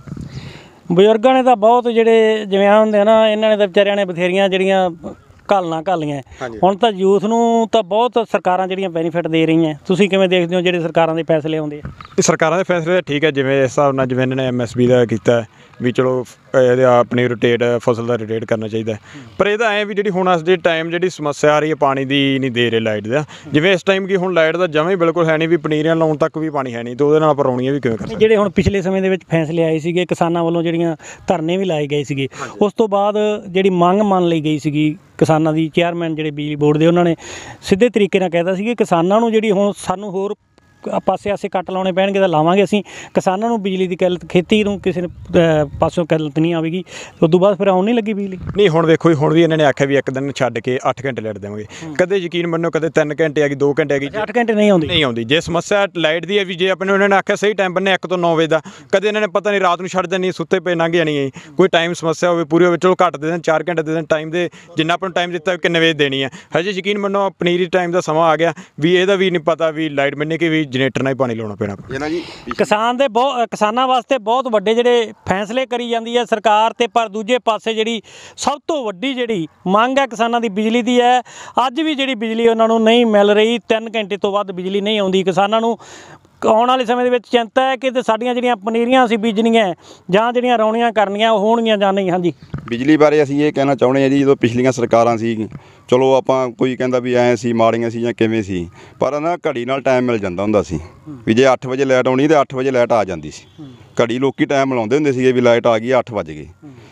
ਬਜ਼ੁਰਗਾਂ ਨੇ ਤਾਂ ਬਹੁਤ ਜਿਹੜੇ ਜਿਵੇਂ ਆ ਹੁੰਦੇ ਆ ਨਾ, ਇਹਨਾਂ ਨੇ ਤਾਂ ਵਿਚਾਰਿਆਂ ਨੇ ਬਥੇਰੀਆਂ ਜਿਹੜੀਆਂ ਘਾਲਣਾ ਘਾਲੀਆਂ, ਹੁਣ ਤਾਂ ਯੂਥ ਨੂੰ ਤਾਂ ਬਹੁਤ ਸਰਕਾਰਾਂ ਜਿਹੜੀਆਂ ਬੈਨੀਫਿਟ ਦੇ ਰਹੀਆਂ, ਤੁਸੀਂ ਕਿਵੇਂ ਦੇਖਦੇ ਹੋ ਜਿਹੜੇ ਸਰਕਾਰਾਂ ਦੇ ਫੈਸਲੇ ਆਉਂਦੇ ਆ? ਇਹ ਸਰਕਾਰਾਂ ਦੇ ਫੈਸਲੇ ਤਾਂ ਠੀਕ ਹੈ, ਜਿਵੇਂ ਇਸ ਹਿਸਾਬ ਨਾਲ ਜਿਵੇਂ ਇਹਨਾਂ ਨੇ ਐਮ ਐਸ ਪੀ ਦਾ ਕੀਤਾ ਵੀ ਚਲੋ ਇਹਦੇ ਆਪਣੀ ਰੋਟੇਟ ਫਸਲ ਦਾ ਰੋਟੇਟ ਕਰਨਾ ਚਾਹੀਦਾ, ਪਰ ਇਹਦਾ ਐਂ ਵੀ ਜਿਹੜੀ ਹੁਣ ਅੱਜ ਦੇ ਟਾਈਮ ਜਿਹੜੀ ਸਮੱਸਿਆ ਆ ਰਹੀ ਹੈ ਪਾਣੀ ਦੀ ਨਹੀਂ ਦੇ ਰਹੇ ਲਾਈਟ ਦਾ, ਜਿਵੇਂ ਇਸ ਟਾਈਮ ਕੀ ਹੁਣ ਲਾਈਟ ਦਾ ਜਮਾਂ ਹੀ ਬਿਲਕੁਲ ਹੈ ਨਹੀਂ, ਵੀ ਪਨੀਰੀਆਂ ਲਾਉਣ ਤੱਕ ਵੀ ਪਾਣੀ ਹੈ ਨਹੀਂ, ਤੇ ਉਹਦੇ ਨਾਲ ਆਪਾਂ ਰੌਣੀਆਂ ਵੀ ਕਿਵੇਂ ਕਰ ਸਕਦੇ? ਜਿਹੜੇ ਹੁਣ ਪਿਛਲੇ ਸਮੇਂ ਦੇ ਵਿੱਚ ਫੈਸਲੇ ਆਏ ਸੀਗੇ ਕਿਸਾਨਾਂ ਵੱਲੋਂ, ਜਿਹੜੀਆਂ ਧਰਨੇ ਵੀ ਲਾਏ ਗਏ ਸੀਗੇ, ਉਸ ਤੋਂ ਬਾਅਦ ਜਿਹੜੀ ਮੰਗ ਮੰਨ ਲਈ ਗਈ ਸੀਗੀ ਕਿਸਾਨਾਂ ਦੀ, ਚੇਅਰਮੈਨ ਜਿਹੜੇ ਬਿਜਲੀ ਬੋਰਡ ਦੇ ਉਹਨਾਂ ਨੇ ਸਿੱਧੇ ਤਰੀਕੇ ਨਾਲ ਕਹਿਤਾ ਸੀ ਕਿ ਕਿਸਾਨਾਂ ਨੂੰ ਜਿਹੜੀ ਹੁਣ ਸਾਨੂੰ ਹੋਰ ਪਾਸੇ ਆਸੇ ਕੱਟ ਲਾਉਣੇ ਪੈਣਗੇ ਤਾਂ ਲਾਵਾਂਗੇ ਅਸੀਂ, ਕਿਸਾਨਾਂ ਨੂੰ ਬਿਜਲੀ ਦੀ ਕਿੱਲਤ, ਖੇਤੀ ਨੂੰ ਕਿਸੇ ਨੇ ਪਾਸੋਂ ਕਿੱਲਤ ਨਹੀਂ ਆਵੇਗੀ। ਉਸ ਤੋਂ ਬਾਅਦ ਫਿਰ ਆਉਣ ਨਹੀਂ ਲੱਗੀ ਬਿਜਲੀ? ਨਹੀਂ, ਹੁਣ ਵੇਖੋ ਜੀ, ਹੁਣ ਵੀ ਇਹਨਾਂ ਨੇ ਆਖਿਆ ਵੀ ਇੱਕ ਦਿਨ ਛੱਡ ਕੇ ਅੱਠ ਘੰਟੇ ਲਾਈਟ ਦੇਵਾਂਗੇ, ਕਦੇ ਯਕੀਨ ਮੰਨੋ ਕਦੇ ਤਿੰਨ ਘੰਟੇ ਆ ਗਈ, ਦੋ ਘੰਟੇ ਆ ਗਈ, ਅੱਠ ਘੰਟੇ ਨਹੀਂ ਆਉਂਦੀ ਨਹੀਂ ਆਉਂਦੀ। ਜੇ ਸਮੱਸਿਆ ਲਾਈਟ ਦੀ ਹੈ ਵੀ ਜੇ ਆਪਣੇ ਉਹਨਾਂ ਨੇ ਆਖਿਆ ਸਹੀ ਟਾਈਮ ਬੰਨੇ ਇੱਕ ਤੋਂ ਨੌ ਵਜੇ ਦਾ, ਕਦੇ ਇਹਨਾਂ ਨੇ ਪਤਾ ਨਹੀਂ ਰਾਤ ਨੂੰ ਛੱਡ ਦੇਣੀ, ਸੁੱਤੇ ਪਏ ਲੰਘ ਜਾਣੀ ਹੈ, ਕੋਈ ਟਾਈਮ ਸਮੱਸਿਆ ਹੋਵੇ ਪੂਰੀ ਹੋਵੇ, ਚਲੋ ਘੱਟ ਦੇ ਦੇਣ, ਚਾਰ ਘੰਟੇ ਦੇ ਦੇਣ ਟਾਈਮ ਦੇ, ਜਿੰਨਾ ਆਪਾਂ ਨੂੰ ਟਾਈਮ ਦਿੱਤਾ ਕਿੰਨੇ ਵਜੇ ਦੇਣੀ ਹੈ। ਹਜੇ ਯਕੀਨ ਮੰਨੋ ਪਨੀਰੀ ਟਾਈਮ ਦਾ ਸਮਾਂ ਆ ਗਿਆ ਵੀ ਇਹਦਾ ਵੀ ਨਹੀਂ ਪਤਾ ਵੀ ਲਾਈਟ ਬੰਨੇ ਕਿ ਵੀ ਜਨਰੇਟਰ ਨਾਲ ਹੀ ਪਾਣੀ ਲਾਉਣਾ ਪੈਣਾ। ਕਿਸਾਨ ਦੇ ਬਹੁਤ ਕਿਸਾਨਾਂ ਵਾਸਤੇ ਬਹੁਤ ਵੱਡੇ ਜਿਹੜੇ ਫੈਸਲੇ ਕਰੀ ਜਾਂਦੀ ਹੈ ਸਰਕਾਰ, ਤੇ ਪਰ ਦੂਜੇ ਪਾਸੇ ਜਿਹੜੀ ਸਭ ਤੋਂ ਵੱਡੀ ਜਿਹੜੀ ਮੰਗ ਹੈ ਕਿਸਾਨਾਂ ਦੀ ਬਿਜਲੀ ਦੀ ਹੈ, ਅੱਜ ਵੀ ਜਿਹੜੀ ਬਿਜਲੀ ਉਹਨਾਂ ਨੂੰ ਨਹੀਂ ਮਿਲ ਰਹੀ, ਤਿੰਨ ਘੰਟੇ ਤੋਂ ਵੱਧ ਬਿਜਲੀ ਨਹੀਂ ਆਉਂਦੀ। ਕਿਸਾਨਾਂ ਨੂੰ ਆਉਣ ਵਾਲੇ ਸਮੇਂ ਦੇ ਵਿੱਚ ਚਿੰਤਾ ਹੈ ਕਿ ਤੇ ਸਾਡੀਆਂ ਜਿਹੜੀਆਂ ਪਨੀਰੀਆਂ ਅਸੀਂ ਬੀਜਣੀਆਂ ਜਾਂ ਜਿਹੜੀਆਂ ਰੌਣੀਆਂ ਕਰਨੀਆਂ ਉਹ ਹੋਣਗੀਆਂ ਜਾਂ ਨਹੀਂ। ਹਾਂਜੀ, ਬਿਜਲੀ ਬਾਰੇ ਅਸੀਂ ਇਹ ਕਹਿਣਾ ਚਾਹੁੰਦੇ ਹਾਂ ਜੀ, ਜਦੋਂ ਪਿਛਲੀਆਂ ਸਰਕਾਰਾਂ ਸੀ, ਚਲੋ ਆਪਾਂ ਕੋਈ ਕਹਿੰਦਾ ਵੀ ਐਂ ਸੀ ਮਾੜੀਆਂ ਸੀ ਜਾਂ ਕਿਵੇਂ ਸੀ, ਪਰ ਨਾ ਘੜੀ ਨਾਲ ਟਾਈਮ ਮਿਲ ਜਾਂਦਾ ਹੁੰਦਾ ਸੀ ਵੀ ਜੇ ਅੱਠ ਵਜੇ ਲਾਈਟ ਆਉਣੀ ਤਾਂ ਅੱਠ ਵਜੇ ਲਾਈਟ ਆ ਜਾਂਦੀ ਸੀ। ਘੜੀ ਲੋਕੀ ਟਾਈਮ ਲਾਉਂਦੇ ਹੁੰਦੇ ਸੀਗੇ ਵੀ ਲਾਈਟ ਆ ਗਈ ਅੱਠ ਵੱਜ ਗਏ,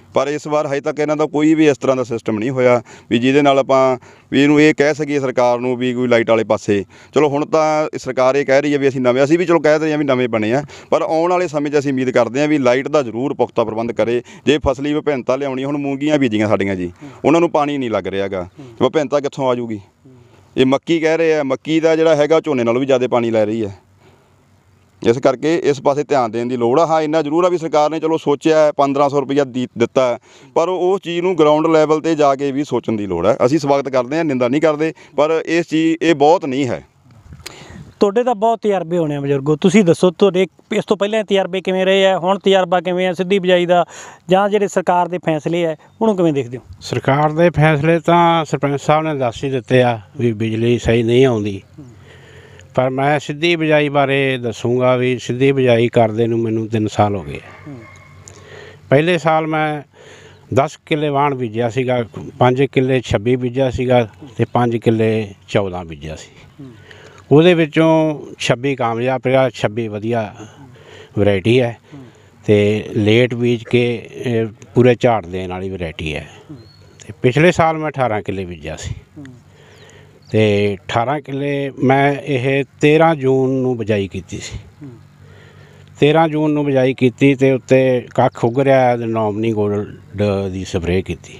ਪਰ ਇਸ ਵਾਰ ਹਜੇ ਤੱਕ ਇਹਨਾਂ ਦਾ ਕੋਈ ਵੀ ਇਸ ਤਰ੍ਹਾਂ ਦਾ ਸਿਸਟਮ ਨਹੀਂ ਹੋਇਆ ਵੀ ਜਿਹਦੇ ਨਾਲ ਆਪਾਂ ਵੀ ਇਹਨੂੰ ਇਹ ਕਹਿ ਸਕੀਏ ਸਰਕਾਰ ਨੂੰ ਵੀ ਕੋਈ ਲਾਈਟ ਵਾਲੇ ਪਾਸੇ। ਚਲੋ ਹੁਣ ਤਾਂ ਸਰਕਾਰ ਇਹ ਕਹਿ ਰਹੀ ਹੈ ਵੀ ਅਸੀਂ ਨਵੇਂ, ਅਸੀਂ ਵੀ ਚਲੋ ਕਹਿ ਰਹੇ ਹਾਂ ਵੀ ਨਵੇਂ ਬਣੇ ਆ, ਪਰ ਆਉਣ ਵਾਲੇ ਸਮੇਂ 'ਚ ਅਸੀਂ ਉਮੀਦ ਕਰਦੇ ਹਾਂ ਵੀ ਲਾਈਟ ਦਾ ਜ਼ਰੂਰ ਪੁਖਤਾ ਪ੍ਰਬੰਧ ਕਰੇ। ਜੇ ਫਸਲੀ ਵਿਭਿੰਨਤਾ ਲਿਆਉਣੀ, ਹੁਣ ਮੂੰਗੀਆਂ ਬੀਜੀਆਂ ਸਾਡੀਆਂ ਜੀ, ਉਹਨਾਂ ਨੂੰ ਪਾਣੀ ਨਹੀਂ ਲੱਗ ਰਿਹਾ ਹੈਗਾ, ਵਿਭਿੰਨਤਾ ਕਿੱਥੋਂ ਆ ਜੂਗੀ? ਇਹ ਮੱਕੀ ਕਹਿ ਰਹੇ ਆ, ਮੱਕੀ ਦਾ ਜਿਹੜਾ ਹੈਗਾ ਝੋਨੇ ਨਾਲੋਂ ਵੀ ਜ਼ਿਆਦਾ ਪਾਣੀ ਲੈ ਰਹੀ ਹੈ। ਇਸ ਕਰਕੇ ਇਸ ਪਾਸੇ ਧਿਆਨ ਦੇਣ ਦੀ ਲੋੜ ਆ। ਹਾਂ ਇੰਨਾ ਜ਼ਰੂਰ ਆ ਵੀ ਸਰਕਾਰ ਨੇ ਚਲੋ ਸੋਚਿਆ ਪੰਦਰਾਂ ਸੌ ਰੁਪਈਆ ਦਿੱਤਾ, ਪਰ ਉਸ ਚੀਜ਼ ਨੂੰ ਗਰਾਊਂਡ ਲੈਵਲ 'ਤੇ ਜਾ ਕੇ ਵੀ ਸੋਚਣ ਦੀ ਲੋੜ ਹੈ। ਅਸੀਂ ਸਵਾਗਤ ਕਰਦੇ ਹਾਂ, ਨਿੰਦਾ ਨਹੀਂ ਕਰਦੇ, ਪਰ ਇਸ ਚੀਜ਼ ਇਹ ਬਹੁਤ ਨਹੀਂ ਹੈ। ਤੁਹਾਡੇ ਤਾਂ ਬਹੁਤ ਤਜਰਬੇ ਹੋਣੇ ਆ ਬਜ਼ੁਰਗੋ, ਤੁਸੀਂ ਦੱਸੋ ਤੁਹਾਡੇ ਇਸ ਤੋਂ ਪਹਿਲਾਂ ਤਜਰਬੇ ਕਿਵੇਂ ਰਹੇ ਆ, ਹੁਣ ਤਜਰਬਾ ਕਿਵੇਂ ਆ ਸਿੱਧੀ ਬਿਜਾਈ ਦਾ, ਜਾਂ ਜਿਹੜੇ ਸਰਕਾਰ ਦੇ ਫੈਸਲੇ ਆ ਉਹਨੂੰ ਕਿਵੇਂ ਦੇਖਦੇ ਹੋ? ਸਰਕਾਰ ਦੇ ਫੈਸਲੇ ਤਾਂ ਸਰਪੰਚ ਸਾਹਿਬ ਨੇ ਦੱਸ ਹੀ ਦਿੱਤੇ ਆ ਵੀ ਬਿਜਲੀ ਸਹੀ ਨਹੀਂ ਆਉਂਦੀ, ਪਰ ਮੈਂ ਸਿੱਧੀ ਬਿਜਾਈ ਬਾਰੇ ਦੱਸੂਗਾ ਵੀ ਸਿੱਧੀ ਬਿਜਾਈ ਕਰਦੇ ਨੂੰ ਮੈਨੂੰ ਤਿੰਨ ਸਾਲ ਹੋ ਗਏ। ਪਹਿਲੇ ਸਾਲ ਮੈਂ ਦਸ ਕਿੱਲੇ ਵਾਹਣ ਬੀਜਿਆ ਸੀਗਾ, ਪੰਜ ਕਿੱਲੇ ਛੱਬੀ ਬੀਜਿਆ ਸੀਗਾ ਅਤੇ ਪੰਜ ਕਿੱਲੇ ਚੌਦਾਂ ਬੀਜਿਆ ਸੀ। ਉਹਦੇ ਵਿੱਚੋਂ ਛੱਬੀ ਕਾਮਯਾਬ ਰਿਹਾ, ਛੱਬੀ ਵਧੀਆ ਵੈਰਾਈਟੀ ਹੈ ਅਤੇ ਲੇਟ ਬੀਜ ਕੇ ਪੂਰੇ ਝਾੜ ਦੇਣ ਵਾਲੀ ਵੈਰਾਈਟੀ ਹੈ। ਅਤੇ ਪਿਛਲੇ ਸਾਲ ਮੈਂ ਅਠਾਰਾਂ ਕਿੱਲੇ ਬੀਜਿਆ ਸੀ ਅਤੇ ਅਠਾਰਾਂ ਕਿੱਲੇ ਮੈਂ ਇਹ ਤੇਰ੍ਹਾਂ ਜੂਨ ਨੂੰ ਬਿਜਾਈ ਕੀਤੀ ਸੀ। ਤੇਰ੍ਹਾਂ ਜੂਨ ਨੂੰ ਬਿਜਾਈ ਕੀਤੀ ਅਤੇ ਉੱਤੇ ਕੱਖ ਉੱਗ ਰਿਹਾ, ਨੋਮਨੀ ਗੋਲਡ ਦੀ ਸਪਰੇਅ ਕੀਤੀ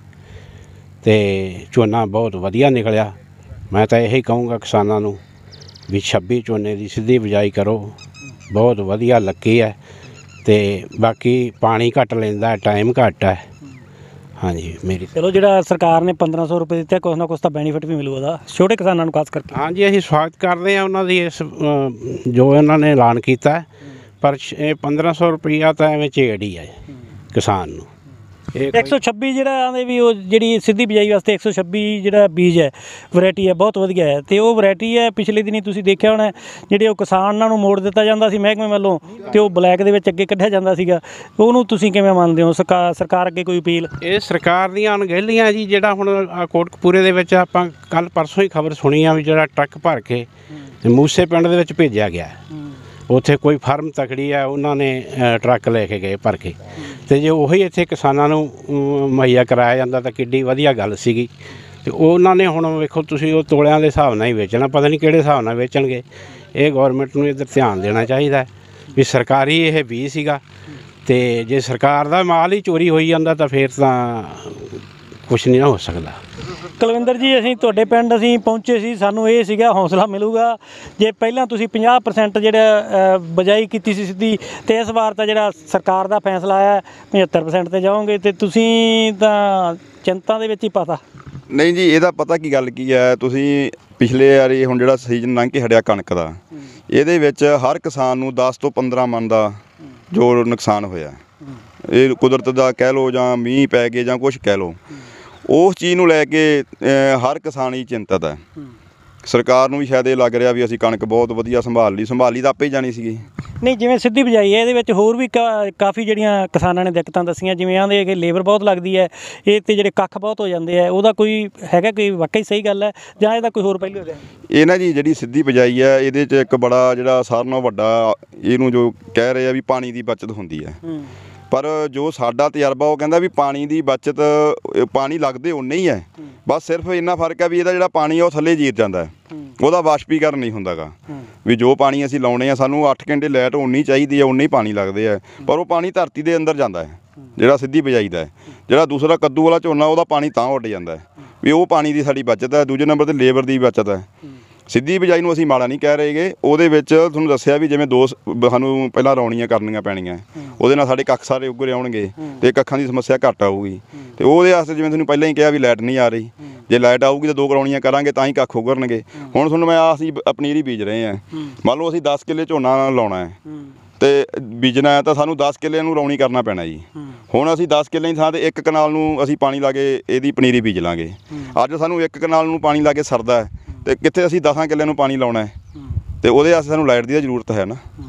ਅਤੇ ਝੋਨਾ ਬਹੁਤ ਵਧੀਆ ਨਿਕਲਿਆ। ਮੈਂ ਤਾਂ ਇਹੀ ਕਹੂੰਗਾ ਕਿਸਾਨਾਂ ਨੂੰ ਵੀ ਛੱਬੀ ਝੋਨੇ ਦੀ ਸਿੱਧੀ ਬਿਜਾਈ ਕਰੋ, ਬਹੁਤ ਵਧੀਆ ਲੱਕੀ ਹੈ ਅਤੇ ਬਾਕੀ ਪਾਣੀ ਘੱਟ ਲੈਂਦਾ, ਟਾਈਮ ਘੱਟ ਹੈ। ਹਾਂਜੀ ਮੇਰੀ ਚਲੋ ਜਿਹੜਾ ਸਰਕਾਰ ਨੇ ਪੰਦਰਾਂ ਸੌ ਰੁਪਏ ਦਿੱਤੇ, ਕੁਛ ਨਾ ਕੁਛ ਤਾਂ ਬੈਨੀਫਿਟ ਵੀ ਮਿਲੂ ਉਹਦਾ ਛੋਟੇ ਕਿਸਾਨਾਂ ਨੂੰ ਖਾਸ ਕਰਕੇ। ਹਾਂਜੀ ਅਸੀਂ ਸਵਾਗਤ ਕਰਦੇ ਹਾਂ ਉਹਨਾਂ ਦੀ ਇਸ ਜੋ ਉਹਨਾਂ ਨੇ ਐਲਾਨ ਕੀਤਾ, ਪਰ ਇਹ ਪੰਦਰਾਂ ਸੌ ਰੁਪਈਆ ਤਾਂ ਐਵੇਂ ਝੇੜ ਹੀ ਹੈ ਕਿਸਾਨ ਨੂੰ। ਇੱਕ ਸੌ ਛੱਬੀ ਜਿਹੜਾ ਆਂਦੇ ਵੀ ਉਹ ਜਿਹੜੀ ਸਿੱਧੀ ਬਿਜਾਈ ਵਾਸਤੇ ਇੱਕ ਸੌ ਛੱਬੀ ਜਿਹੜਾ ਬੀਜ ਹੈ ਵੈਰਾਈਟੀ ਹੈ ਬਹੁਤ ਵਧੀਆ ਹੈ, ਅਤੇ ਉਹ ਵੈਰਾਈਟੀ ਹੈ ਪਿਛਲੇ ਦਿਨੀ ਤੁਸੀਂ ਦੇਖਿਆ ਹੋਣਾ ਜਿਹੜੇ ਉਹ ਕਿਸਾਨਾਂ ਨੂੰ ਮੋੜ ਦਿੱਤਾ ਜਾਂਦਾ ਸੀ ਮਹਿਕਮੇ ਵੱਲੋਂ, ਅਤੇ ਉਹ ਬਲੈਕ ਦੇ ਵਿੱਚ ਅੱਗੇ ਕੱਢਿਆ ਜਾਂਦਾ ਸੀਗਾ, ਉਹਨੂੰ ਤੁਸੀਂ ਕਿਵੇਂ ਮੰਨਦੇ ਹੋ? ਸਰਕਾਰ ਸਰਕਾਰ ਅੱਗੇ ਕੋਈ ਅਪੀਲ? ਇਹ ਸਰਕਾਰ ਦੀਆਂ ਅਣਗਹਿਲੀਆਂ ਜੀ, ਜਿਹੜਾ ਹੁਣ ਕੋਟਕਪੂਰੇ ਦੇ ਵਿੱਚ ਆਪਾਂ ਕੱਲ੍ਹ ਪਰਸੋਂ ਹੀ ਖਬਰ ਸੁਣੀ ਆ ਵੀ ਜਿਹੜਾ ਟਰੱਕ ਭਰ ਕੇ ਮੂਸੇ ਪਿੰਡ ਦੇ ਵਿੱਚ ਭੇਜਿਆ ਗਿਆ, ਉੱਥੇ ਕੋਈ ਫਰਮ ਤਕੜੀ ਹੈ ਉਹਨਾਂ ਨੇ ਟਰੱਕ ਲੈ ਕੇ ਗਏ ਭਰ ਕੇ, ਅਤੇ ਜੇ ਉਹੀ ਇੱਥੇ ਕਿਸਾਨਾਂ ਨੂੰ ਮੁਹੱਈਆ ਕਰਾਇਆ ਜਾਂਦਾ ਤਾਂ ਕਿੱਡੀ ਵਧੀਆ ਗੱਲ ਸੀਗੀ। ਅਤੇ ਉਹਨਾਂ ਨੇ ਹੁਣ ਵੇਖੋ ਤੁਸੀਂ ਉਹ ਤੋਲਿਆਂ ਦੇ ਹਿਸਾਬ ਨਾਲ ਹੀ ਵੇਚਣਾ, ਪਤਾ ਨਹੀਂ ਕਿਹੜੇ ਹਿਸਾਬ ਨਾਲ ਵੇਚਣਗੇ। ਇਹ ਗੌਰਮੈਂਟ ਨੂੰ ਇੱਧਰ ਧਿਆਨ ਦੇਣਾ ਚਾਹੀਦਾ ਵੀ ਸਰਕਾਰੀ ਇਹ ਵੀ ਸੀਗਾ, ਅਤੇ ਜੇ ਸਰਕਾਰ ਦਾ ਮਾਲ ਹੀ ਚੋਰੀ ਹੋਈ ਜਾਂਦਾ ਤਾਂ ਫਿਰ ਤਾਂ ਕੁਛ ਨਹੀਂ ਹੋ ਸਕਦਾ। ਕੁਲਵਿੰਦਰ ਜੀ ਅਸੀਂ ਤੁਹਾਡੇ ਪਿੰਡ ਅਸੀਂ ਪਹੁੰਚੇ ਸੀ, ਸਾਨੂੰ ਇਹ ਸੀਗਾ ਹੌਸਲਾ ਮਿਲੂਗਾ ਜੇ ਪਹਿਲਾਂ ਤੁਸੀਂ ਪੰਜਾਹ ਪ੍ਰਸੈਂਟ ਜਿਹੜਾ ਬਿਜਾਈ ਕੀਤੀ ਸੀ ਸਿੱਧੀ, ਅਤੇ ਇਸ ਵਾਰ ਤਾਂ ਜਿਹੜਾ ਸਰਕਾਰ ਦਾ ਫੈਸਲਾ ਆਇਆ ਪਝੱਤਰ ਪ੍ਰਸੈਂਟ 'ਤੇ ਜਾਓਗੇ, ਅਤੇ ਤੁਸੀਂ ਤਾਂ ਚਿੰਤਾ ਦੇ ਵਿੱਚ ਹੀ ਪਤਾ। ਨਹੀਂ ਜੀ ਇਹਦਾ ਪਤਾ ਕੀ ਗੱਲ ਕੀ ਹੈ, ਤੁਸੀਂ ਪਿਛਲੇ ਵਾਰੀ ਹੁਣ ਜਿਹੜਾ ਸੀਜ਼ਨ ਲੰਘ ਕੇ ਹਟਿਆ ਕਣਕ ਦਾ, ਇਹਦੇ ਵਿੱਚ ਹਰ ਕਿਸਾਨ ਨੂੰ ਦਸ ਤੋਂ ਪੰਦਰਾਂ ਮਣ ਦਾ ਜੋ ਨੁਕਸਾਨ ਹੋਇਆ, ਇਹ ਕੁਦਰਤ ਦਾ ਕਹਿ ਲਓ ਜਾਂ ਮੀਂਹ ਪੈ ਗਏ ਜਾਂ ਕੁਛ ਕਹਿ ਲਓ, ਉਸ ਚੀਜ਼ ਨੂੰ ਲੈ ਕੇ ਹਰ ਕਿਸਾਨ ਹੀ ਚਿੰਤਤ ਹੈ। ਸਰਕਾਰ ਨੂੰ ਵੀ ਸ਼ਾਇਦ ਇਹ ਲੱਗ ਰਿਹਾ ਵੀ ਅਸੀਂ ਕਣਕ ਬਹੁਤ ਵਧੀਆ ਸੰਭਾਲ ਲਈ, ਸੰਭਾਲੀ ਤਾਂ ਆਪੇ ਹੀ ਜਾਣੀ ਸੀਗੀ। ਨਹੀਂ ਜਿਵੇਂ ਸਿੱਧੀ ਬਿਜਾਈ ਹੈ ਇਹਦੇ ਵਿੱਚ ਹੋਰ ਵੀ ਕਾ ਕਾਫੀ ਜਿਹੜੀਆਂ ਕਿਸਾਨਾਂ ਨੇ ਦਿੱਕਤਾਂ ਦੱਸੀਆਂ, ਜਿਵੇਂ ਆਂਦੇ ਕਿ ਲੇਬਰ ਬਹੁਤ ਲੱਗਦੀ ਹੈ ਇਹ, ਅਤੇ ਜਿਹੜੇ ਕੱਖ ਬਹੁਤ ਹੋ ਜਾਂਦੇ ਆ, ਉਹਦਾ ਕੋਈ ਹੈਗਾ ਕੋਈ ਵਾਕਈ ਸਹੀ ਗੱਲ ਹੈ ਜਾਂ ਇਹਦਾ ਕੋਈ ਹੋਰ ਪਹਿਲੂ ਹੈਗਾ? ਇਹ ਨਾ ਜੀ ਜਿਹੜੀ ਸਿੱਧੀ ਬਿਜਾਈ ਹੈ ਇਹਦੇ 'ਚ ਇੱਕ ਬੜਾ ਜਿਹੜਾ ਸਾਰਿਆਂ ਨਾਲੋਂ ਵੱਡਾ ਇਹਨੂੰ ਜੋ ਕਹਿ ਰਹੇ ਆ ਵੀ ਪਾਣੀ ਦੀ ਬਚਤ ਹੁੰਦੀ ਹੈ, ਪਰ ਜੋ ਸਾਡਾ ਤਜਰਬਾ ਉਹ ਕਹਿੰਦਾ ਵੀ ਪਾਣੀ ਦੀ ਬਚਤ, ਪਾਣੀ ਲੱਗਦੇ ਉਨੇ ਹੀ ਹੈ, ਬਸ ਸਿਰਫ ਇੰਨਾ ਫਰਕ ਹੈ ਵੀ ਇਹਦਾ ਜਿਹੜਾ ਪਾਣੀ ਆ ਉਹ ਥੱਲੇ ਜੀਰ ਜਾਂਦਾ, ਉਹਦਾ ਵਾਸ਼ਪੀਕਰਨ ਨਹੀਂ ਹੁੰਦਾ ਗਾ। ਵੀ ਜੋ ਪਾਣੀ ਅਸੀਂ ਲਾਉਣੇ ਆ, ਸਾਨੂੰ ਅੱਠ ਘੰਟੇ ਲਾਈਟ ਉਨੀ ਚਾਹੀਦੀ ਹੈ, ਉਨੇ ਹੀ ਪਾਣੀ ਲੱਗਦੇ ਆ, ਪਰ ਉਹ ਪਾਣੀ ਧਰਤੀ ਦੇ ਅੰਦਰ ਜਾਂਦਾ ਹੈ ਜਿਹੜਾ ਸਿੱਧੀ ਬਿਜਾਈ ਦਾ। ਜਿਹੜਾ ਦੂਸਰਾ ਕੱਦੂ ਵਾਲਾ ਝੋਨਾ ਉਹਦਾ ਪਾਣੀ ਤਾਂ ਉੱਡ ਜਾਂਦਾ ਵੀ ਉਹ ਪਾਣੀ ਦੀ ਸਾਡੀ ਬਚਤ ਹੈ। ਦੂਜੇ ਨੰਬਰ 'ਤੇ ਲੇਬਰ ਦੀ ਬਚਤ ਹੈ। ਸਿੱਧੀ ਬਿਜਾਈ ਨੂੰ ਅਸੀਂ ਮਾੜਾ ਨਹੀਂ ਕਹਿ ਰਹੇਗੇ, ਉਹਦੇ ਵਿੱਚ ਤੁਹਾਨੂੰ ਦੱਸਿਆ ਵੀ ਜਿਵੇਂ ਦੋ ਸਾਨੂੰ ਪਹਿਲਾਂ ਰੌਣੀਆਂ ਕਰਨੀਆਂ ਪੈਣੀਆਂ, ਉਹਦੇ ਨਾਲ ਸਾਡੇ ਕੱਖ ਸਾਰੇ ਉੱਗਰੇ ਆਉਣਗੇ ਅਤੇ ਕੱਖਾਂ ਦੀ ਸਮੱਸਿਆ ਘੱਟ ਆਊਗੀ, ਅਤੇ ਉਹਦੇ ਵਾਸਤੇ ਜਿਵੇਂ ਤੁਹਾਨੂੰ ਪਹਿਲਾਂ ਹੀ ਕਿਹਾ ਵੀ ਲਾਈਟ ਨਹੀਂ ਆ ਰਹੀ, ਜੇ ਲਾਈਟ ਆਊਗੀ ਤਾਂ ਦੋ ਕਰੌਣੀਆਂ ਕਰਾਂਗੇ ਤਾਂ ਹੀ ਕੱਖ ਉੱਗਰਨਗੇ। ਹੁਣ ਤੁਹਾਨੂੰ ਮੈਂ ਆ ਅਸੀਂ ਪਨੀਰੀ ਬੀਜ ਰਹੇ ਹਾਂ, ਮੰਨ ਲਓ ਅਸੀਂ ਦਸ ਕਿੱਲੇ ਝੋਨਾ ਲਾਉਣਾ ਹੈ ਅਤੇ ਬੀਜਣਾ ਹੈ ਤਾਂ ਸਾਨੂੰ ਦਸ ਕਿੱਲਿਆਂ ਨੂੰ ਰੌਣੀ ਕਰਨਾ ਪੈਣਾ ਜੀ। ਹੁਣ ਅਸੀਂ ਦਸ ਕਿੱਲੇ ਦੀ ਥਾਂ 'ਤੇ ਇੱਕ ਕਨਾਲ ਨੂੰ ਅਸੀਂ ਪਾਣੀ ਲਾ ਕੇ ਇਹਦੀ ਪਨੀਰੀ ਬੀਜ ਲਾਂਗੇ। ਅੱਜ ਸਾਨੂੰ ਇੱਕ ਕਨਾਲ ਨੂੰ ਪਾਣੀ ਲਾ ਕੇ ਸਰਦਾ ਹੈ, ਅਤੇ ਕਿੱਥੇ ਅਸੀਂ ਦਸਾਂ ਕਿੱਲਿਆਂ ਨੂੰ ਪਾਣੀ ਲਾਉਣਾ ਹੈ, ਅਤੇ ਉਹਦੇ ਵਾਸਤੇ ਸਾਨੂੰ ਲਾਈਟ ਦੀ ਜ਼ਰੂਰਤ ਹੈ ਨਾ।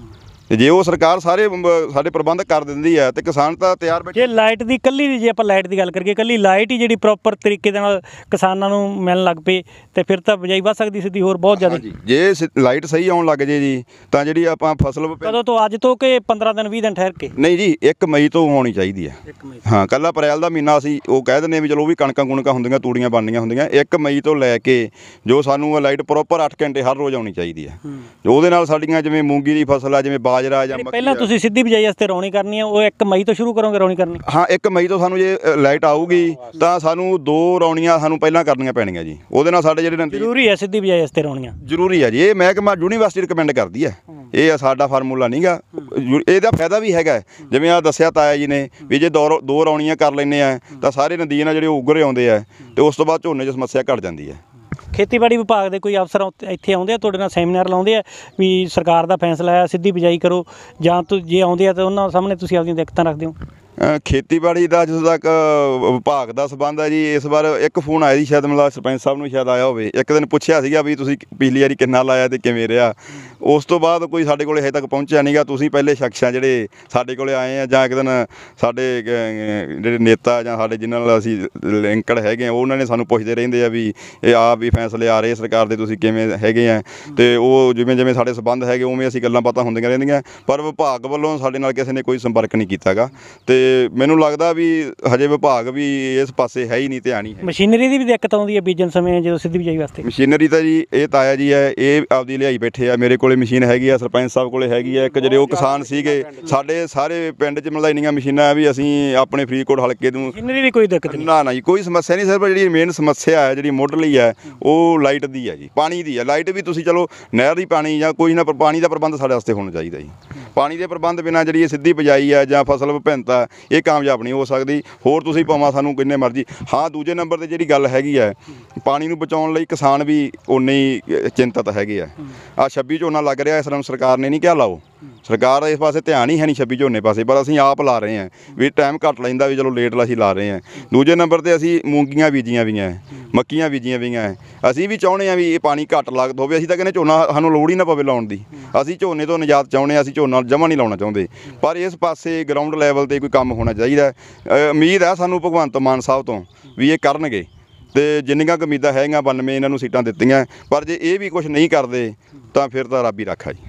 ਤੇ ਜੇ ਉਹ ਸਰਕਾਰ ਸਾਰੇ ਅਮ, ਸਾਡੇ ਪ੍ਰਬੰਧ ਕਰ ਦਿੰਦੀ ਹੈ ਤੇ ਕਿਸਾਨ ਤਾਂ ਤਿਆਰ ਬੈਠੇ। ਜੇ ਲਾਈਟ ਦੀ ਕੱਲੀ ਦੀ ਜੇ ਆਪਾਂ ਲਾਈਟ ਦੀ ਗੱਲ ਕਰੀਏ, ਕੱਲੀ ਲਾਈਟ ਹੀ ਜਿਹੜੀ ਪ੍ਰੋਪਰ ਤਰੀਕੇ ਦੇ ਨਾਲ ਕਿਸਾਨਾਂ ਨੂੰ ਮਿਲਣ ਲੱਗ ਪਏ ਤੇ ਫਿਰ ਤਾਂ ਬਿਜਾਈ ਵੱਧ ਸਕਦੀ ਸਿੱਧੀ ਹੋਰ ਬਹੁਤ ਜ਼ਿਆਦਾ। ਹਾਂਜੀ, ਜੇ ਸ- ਲਾਈਟ ਸਹੀ ਆਉਣ ਲੱਗ ਜੇ ਜੀ ਤਾਂ ਜਿਹੜੀ ਆਪਾਂ ਫਸਲ ਵਿਭਿੰਨ- ਕਦੋਂ ਤੋਂ ਅੱਜ ਤੋਂ ਕਿ ਪੰਦਰਾਂ ਦਿਨ ਵੀਹ ਦਿਨ ਠਹਿਰ ਕੇ? ਨਹੀਂ ਜੀ, ਇੱਕ ਮਈ ਤੋਂ ਆਉਣੀ ਚਾਹੀਦੀ ਹੈ। ਹਾਂ, ਕੱਲਾ ਅਪ੍ਰੈਲ ਦਾ ਮਹੀਨਾ ਅਸੀਂ ਉਹ ਕਹਿ ਦਿੰਦੇ ਵੀ ਚਲੋ ਉਹ ਵੀ ਕਣਕਾਂ ਕੁਣਕਾਂ ਹੁੰਦੀਆਂ, ਤੂੜੀਆਂ ਬਣਨੀਆਂ ਹੁੰਦੀਆਂ। ਇੱਕ ਮਈ ਤੋਂ ਲੈ ਕੇ ਜੋ ਸਾਨੂੰ ਲਾਈਟ ਪ੍ਰੋਪਰ ਅੱਠ ਘੰਟੇ ਹਰ ਰੋਜ਼ ਆਉਣੀ ਚਾਹੀਦੀ ਹੈ। ਉਹਦੇ ਨਾਲ ਸਾਡੀਆਂ ਜਿਵੇਂ ਮੂੰਗੀ ਦੀ ਫਸਲ ਆ, ਜਿਵੇਂ ਬਾਜਰਾ ਜਾਂ ਮੱਕੀ ਪਹਿਲਾਂ ਆ। ਤੁਸੀਂ ਸਿੱਧੀ ਬਿਜਾਈ ਵਾਸਤੇ ਰੌਣੀ ਕਰਨੀ ਆ, ਉਹ ਇੱਕ ਮਈ ਤੋਂ ਸ਼ੁਰੂ ਕਰੋਗੇ ਰੌਣੀ ਕਰਨੀ? ਹਾਂ, ਇੱਕ ਮਈ ਤੋਂ ਸਾਨੂੰ ਜੇ ਅ, ਲਾਈਟ ਆਊਗੀ ਤਾਂ ਸਾਨੂੰ ਦੋ ਰੌਣੀਆਂ ਸਾਨੂੰ ਪਹਿਲਾਂ ਕਰਨੀਆਂ ਪੈਣੀਆਂ ਜੀ। ਉਹਦੇ ਨਾਲ ਸਾਡੇ ਜਿਹੜੇ ਨਜ਼ਦੀਕ ਜ਼ਰੂਰੀ ਹੈ ਸਿੱਧੀ ਬਿਜਾਈ ਵਾਸਤੇ ਰੌਣੀਆਂ? ਜ਼ਰੂਰੀ ਹੈ ਜੀ, ਇਹ ਮਹਿਕਮਾ ਯੂਨੀਵਰਸਿਟੀ ਰਿਕਮੈਂਡ ਕਰਦੀ ਹੈ। ਇਹ ਆ ਸਾਡਾ ਫਾਰਮੂਲਾ ਨਹੀਂਗਾ, ਇਹਦਾ ਫਾਇਦਾ ਵੀ ਹੈਗਾ। ਜਿਵੇਂ ਆ ਦੱਸਿਆ ਤਾਇਆ ਜੀ ਨੇ ਵੀ ਜੇ ਦੋ ਦੋ ਰੌਣੀਆਂ ਕਰ ਲੈਂਦੇ ਆ ਤਾਂ ਸਾਰੇ ਨਦੀਨ ਆ ਜਿਹੜੇ ਉਗਰੇ ਆਉਂਦੇ ਆ ਤੇ ਉਸ ਤੋਂ ਬਾਅਦ ਝੋਨੇ 'ਚ ਸਮੱਸਿਆ ਘਟ ਜਾਂਦੀ ਹੈ। ਖੇਤੀਬਾੜੀ ਵਿਭਾਗ ਦੇ ਕੋਈ ਅਫਸਰ ਉੱਥੇ- ਇੱਥੇ ਆਉਂਦੇ ਆ ਤੁਹਾਡੇ ਨਾਲ ਸੈਮੀਨਾਰ ਲਾਉਂਦੇ ਆ ਵੀ ਸਰਕਾਰ ਦਾ ਫੈਸਲਾ ਹੈ ਸਿੱਧੀ ਬਿਜਾਈ ਕਰੋ, ਜਾਂ ਤੁ ਜੇ ਆਉਂਦੇ ਆ ਤਾਂ ਉਹਨਾਂ ਸਾਹਮਣੇ ਤੁਸੀਂ ਆਪਦੀਆਂ ਦਿੱਕਤਾਂ ਰੱਖਦੇ ਹੋ? ਅ, ਖੇਤੀਬਾੜੀ ਦਾ ਜਿਸ ਤੱਕ ਅ, ਵਿਭਾਗ ਦਾ ਸੰਬੰਧ ਹੈ ਜੀ, ਇਸ ਵਾਰ ਇੱਕ ਫੋਨ ਆਇਆ ਸੀ ਸ਼ਾਇਦ ਮਤਲਬ ਸਰਪੰਚ ਸਾਹਿਬ ਨੂੰ ਸ਼ਾਇਦ ਆਇਆ ਹੋਵੇ। ਇੱਕ ਦਿਨ ਪੁੱਛਿਆ ਸੀਗਾ ਵੀ ਤੁਸੀਂ ਪਿਛਲੀ ਵਾਰੀ ਕਿੰਨਾ ਲਾਇਆ ਤੇ ਕਿਵੇਂ ਰਿਹਾ। ਉਸ ਤੋਂ ਬਾਅਦ ਕੋਈ ਸਾਡੇ ਕੋਲੇ ਹਜੇ ਤੱਕ ਪਹੁੰਚਿਆ ਨਹੀਂਗਾ। ਤੁਸੀਂ ਪਹਿਲੇ ਸ਼ਖਸ ਆ ਜਿਹੜੇ ਸਾਡੇ ਕੋਲੇ ਆਏ ਆ, ਜਾਂ ਇੱਕ ਦਿਨ ਸਾਡੇ ਅ, ਜਿਹੜੇ ਨੇਤਾ ਜਾਂ ਸਾਡੇ ਜਿਨ੍ਹਾਂ ਨਾਲ ਅਸੀਂ ਲਿੰਕਡ ਹੈਗੇ ਆ, ਉਹਨਾਂ ਨੇ ਸਾਨੂੰ ਪੁੱਛਦੇ ਰਹਿੰਦੇ ਆ ਵੀ ਇਹ ਆਪ ਵੀ ਫੈਸਲੇ ਆ ਰਹੇ ਸਰਕਾਰ ਦੇ, ਤੁਸੀਂ ਕਿਵੇਂ ਹੈਗੇ ਆ। ਤੇ ਉਹ ਜਿਵੇਂ ਜਿਵੇਂ ਸਾਡੇ ਸੰਬੰਧ ਹੈਗੇ ਉਵੇਂ ਅਸੀਂ ਗੱਲਾਂ ਬਾਤਾਂ ਹੁੰਦੀਆਂ ਰਹਿੰਦੀਆਂ, ਪਰ ਵਿਭਾਗ ਵੱਲੋਂ ਸਾਡੇ ਨਾਲ ਕਿਸੇ ਨੇ ਕੋਈ ਸੰਪਰਕ ਨਹੀਂ ਕੀਤਾ ਗਾ। ਤੇ ਮੈਨੂੰ ਲੱਗਦਾ ਵੀ ਹਜੇ ਵਿਭਾਗ ਵੀ ਇਸ ਪਾਸੇ ਹੈ ਹੀ ਨਹੀਂ, ਧਿਆਨ ਹੀ ਹੈ। ਮਸ਼ੀਨਰੀ ਦੀ ਵੀ ਦਿੱਕਤ ਆਉਂਦੀ ਹੈ ਬੀਜਣ ਸਮੇਂ ਜਦੋਂ ਸਿੱਧੀ ਬਿਜਾਈ ਵਾਸਤੇ? ਮਸ਼ੀਨਰੀ ਤਾਂ ਜੀ ਇਹ ਤਾਇਆ ਜੀ ਹੈ, ਇਹ ਆਪਦੀ ਲਿਆਈ ਬੈਠੇ ਆ। ਮੇਰੇ ਕੋਲੇ ਮਸ਼ੀਨ ਹੈਗੀ ਆ, ਸਰਪੰਚ ਸਾਹਿਬ ਕੋਲੇ ਹੈਗੀ ਆ। ਇੱਕ ਜਿਹੜੇ ਉਹ ਕਿਸਾਨ ਸੀਗੇ ਸਾਡੇ ਸਾਰੇ ਪਿੰਡ 'ਚ ਮਤਲਬ ਇੰਨੀਆਂ ਮਸ਼ੀਨਾਂ ਆ ਵੀ ਅਸੀਂ ਆਪਣੇ ਫਰੀਦਕੋਟ ਹਲਕੇ ਨੂੰ ਮਸ਼ੀਨਰੀ ਦੀ ਕੋਈ ਦਿੱਕਤ ਨਹੀਂ? ਨਾ ਨਾ ਜੀ, ਕੋਈ ਸਮੱਸਿਆ ਨਹੀਂ। ਸਿਰਫ ਜਿਹੜੀ ਮੇਨ ਸਮੱਸਿਆ ਹੈ ਜਿਹੜੀ ਮੁੱਢਲੀ ਹੈ ਉਹ ਲਾਈਟ ਦੀ ਹੈ ਜੀ, ਪਾਣੀ ਦੀ ਹੈ। ਲਾਈਟ ਵੀ ਤੁਸੀਂ ਚਲੋ ਨਹਿਰ ਦੀ ਪਾਣੀ ਜਾਂ ਕੋਈ ਨਾ, ਪਾਣੀ ਦਾ ਪ੍ਰਬੰਧ ਸਾਡੇ ਵਾਸਤੇ ਹੋਣਾ ਚਾਹੀਦਾ ਜੀ। ਪਾਣੀ ਦੇ ਪ੍ਰਬੰਧ ਬਿਨਾਂ ਜਿਹੜੀ ਇਹ ਸਿੱਧੀ ਬਿਜਾਈ ਹੈ ਜਾਂ ਫਸਲ ਵਿਭਿੰਨਤਾ ਇਹ ਕਾਮਯਾਬ ਨਹੀਂ ਹੋ ਸਕਦੀ। ਹੋਰ ਤੁਸੀਂ ਭਾਵੇਂ ਸਾਨੂੰ ਕਿੰਨੇ ਮਰਜ਼ੀ। ਹਾਂ, ਦੂਜੇ ਨੰਬਰ 'ਤੇ ਜਿਹੜੀ ਗੱਲ ਹੈਗੀ ਹੈ, ਪਾਣੀ ਨੂੰ ਬਚਾਉਣ ਲਈ ਕਿਸਾਨ ਵੀ ਉਨੇ ਹੀ ਚਿੰਤਤ ਹੈਗੇ ਆ। ਆਹ ਛੱਬੀ ਝੋਨਾ ਲੱਗ ਰਿਹਾ, ਇਸ ਨੂੰ ਸਰਕਾਰ ਨੇ ਨਹੀਂ ਕਿਹਾ ਲਾਓ। ਸਰਕਾਰ ਇਸ ਪਾਸੇ ਧਿਆਨ ਹੀ ਹੈ ਨਹੀਂ ਛੱਬੀ ਝੋਨੇ ਪਾਸੇ, ਪਰ ਅਸੀਂ ਆਪ ਲਾ ਰਹੇ ਹਾਂ ਵੀ ਟਾਈਮ ਘੱਟ ਲੈਂਦਾ ਵੀ ਚਲੋ ਲੇਟ ਅਸੀਂ ਲਾ ਰਹੇ ਹਾਂ। ਦੂਜੇ ਨੰਬਰ 'ਤੇ ਅਸੀਂ ਮੂੰਗੀਆਂ ਬੀਜੀਆਂ ਵੀਆਂ, ਮੱਕੀਆਂ ਬੀਜੀਆਂ ਵੀਆਂ। ਅਸੀਂ ਵੀ ਚਾਹੁੰਦੇ ਹਾਂ ਵੀ ਇਹ ਪਾਣੀ ਘੱਟ ਲਾਗਤ ਹੋਵੇ। ਅਸੀਂ ਤਾਂ ਕਹਿੰਦੇ ਝੋਨਾ ਸਾਨੂੰ ਲੋੜ ਹੀ ਨਾ ਪਵੇ ਲਾਉਣ ਦੀ। ਅਸੀਂ ਝੋਨੇ ਤੋਂ ਨਿਜਾਤ ਚਾਹੁੰਦੇ ਹਾਂ, ਅਸੀਂ ਝੋਨਾ ਜਮਾਂ ਨਹੀਂ ਲਾਉਣਾ ਚਾਹੁੰਦੇ। ਪਰ ਇਸ ਪਾਸੇ ਗਰਾਊਂਡ ਲੈਵਲ 'ਤੇ ਕੋਈ ਕੰਮ ਹੋਣਾ ਚਾਹੀਦਾ। ਅ, ਉਮੀਦ ਹੈ ਸਾਨੂੰ ਭਗਵੰਤ ਮਾਨ ਸਾਹਿਬ ਤੋਂ ਵੀ ਇਹ ਕਰਨਗੇ, ਤੇ ਜਿੰਨੀਆਂ ਕੁ ਉਮੀਦਾਂ ਹੈਗੀਆਂ ਬਾਨਵੇਂ ਇਹਨਾਂ ਨੂੰ ਸੀਟਾਂ ਦਿੱਤੀਆਂ। ਪਰ ਜੇ ਇਹ ਵੀ ਕੁਝ ਨਹੀਂ ਕਰਦੇ ਤਾਂ ਫਿਰ ਤਾਂ ਰੱਬ ਹੀ ਰਾਖਾ ਜੀ।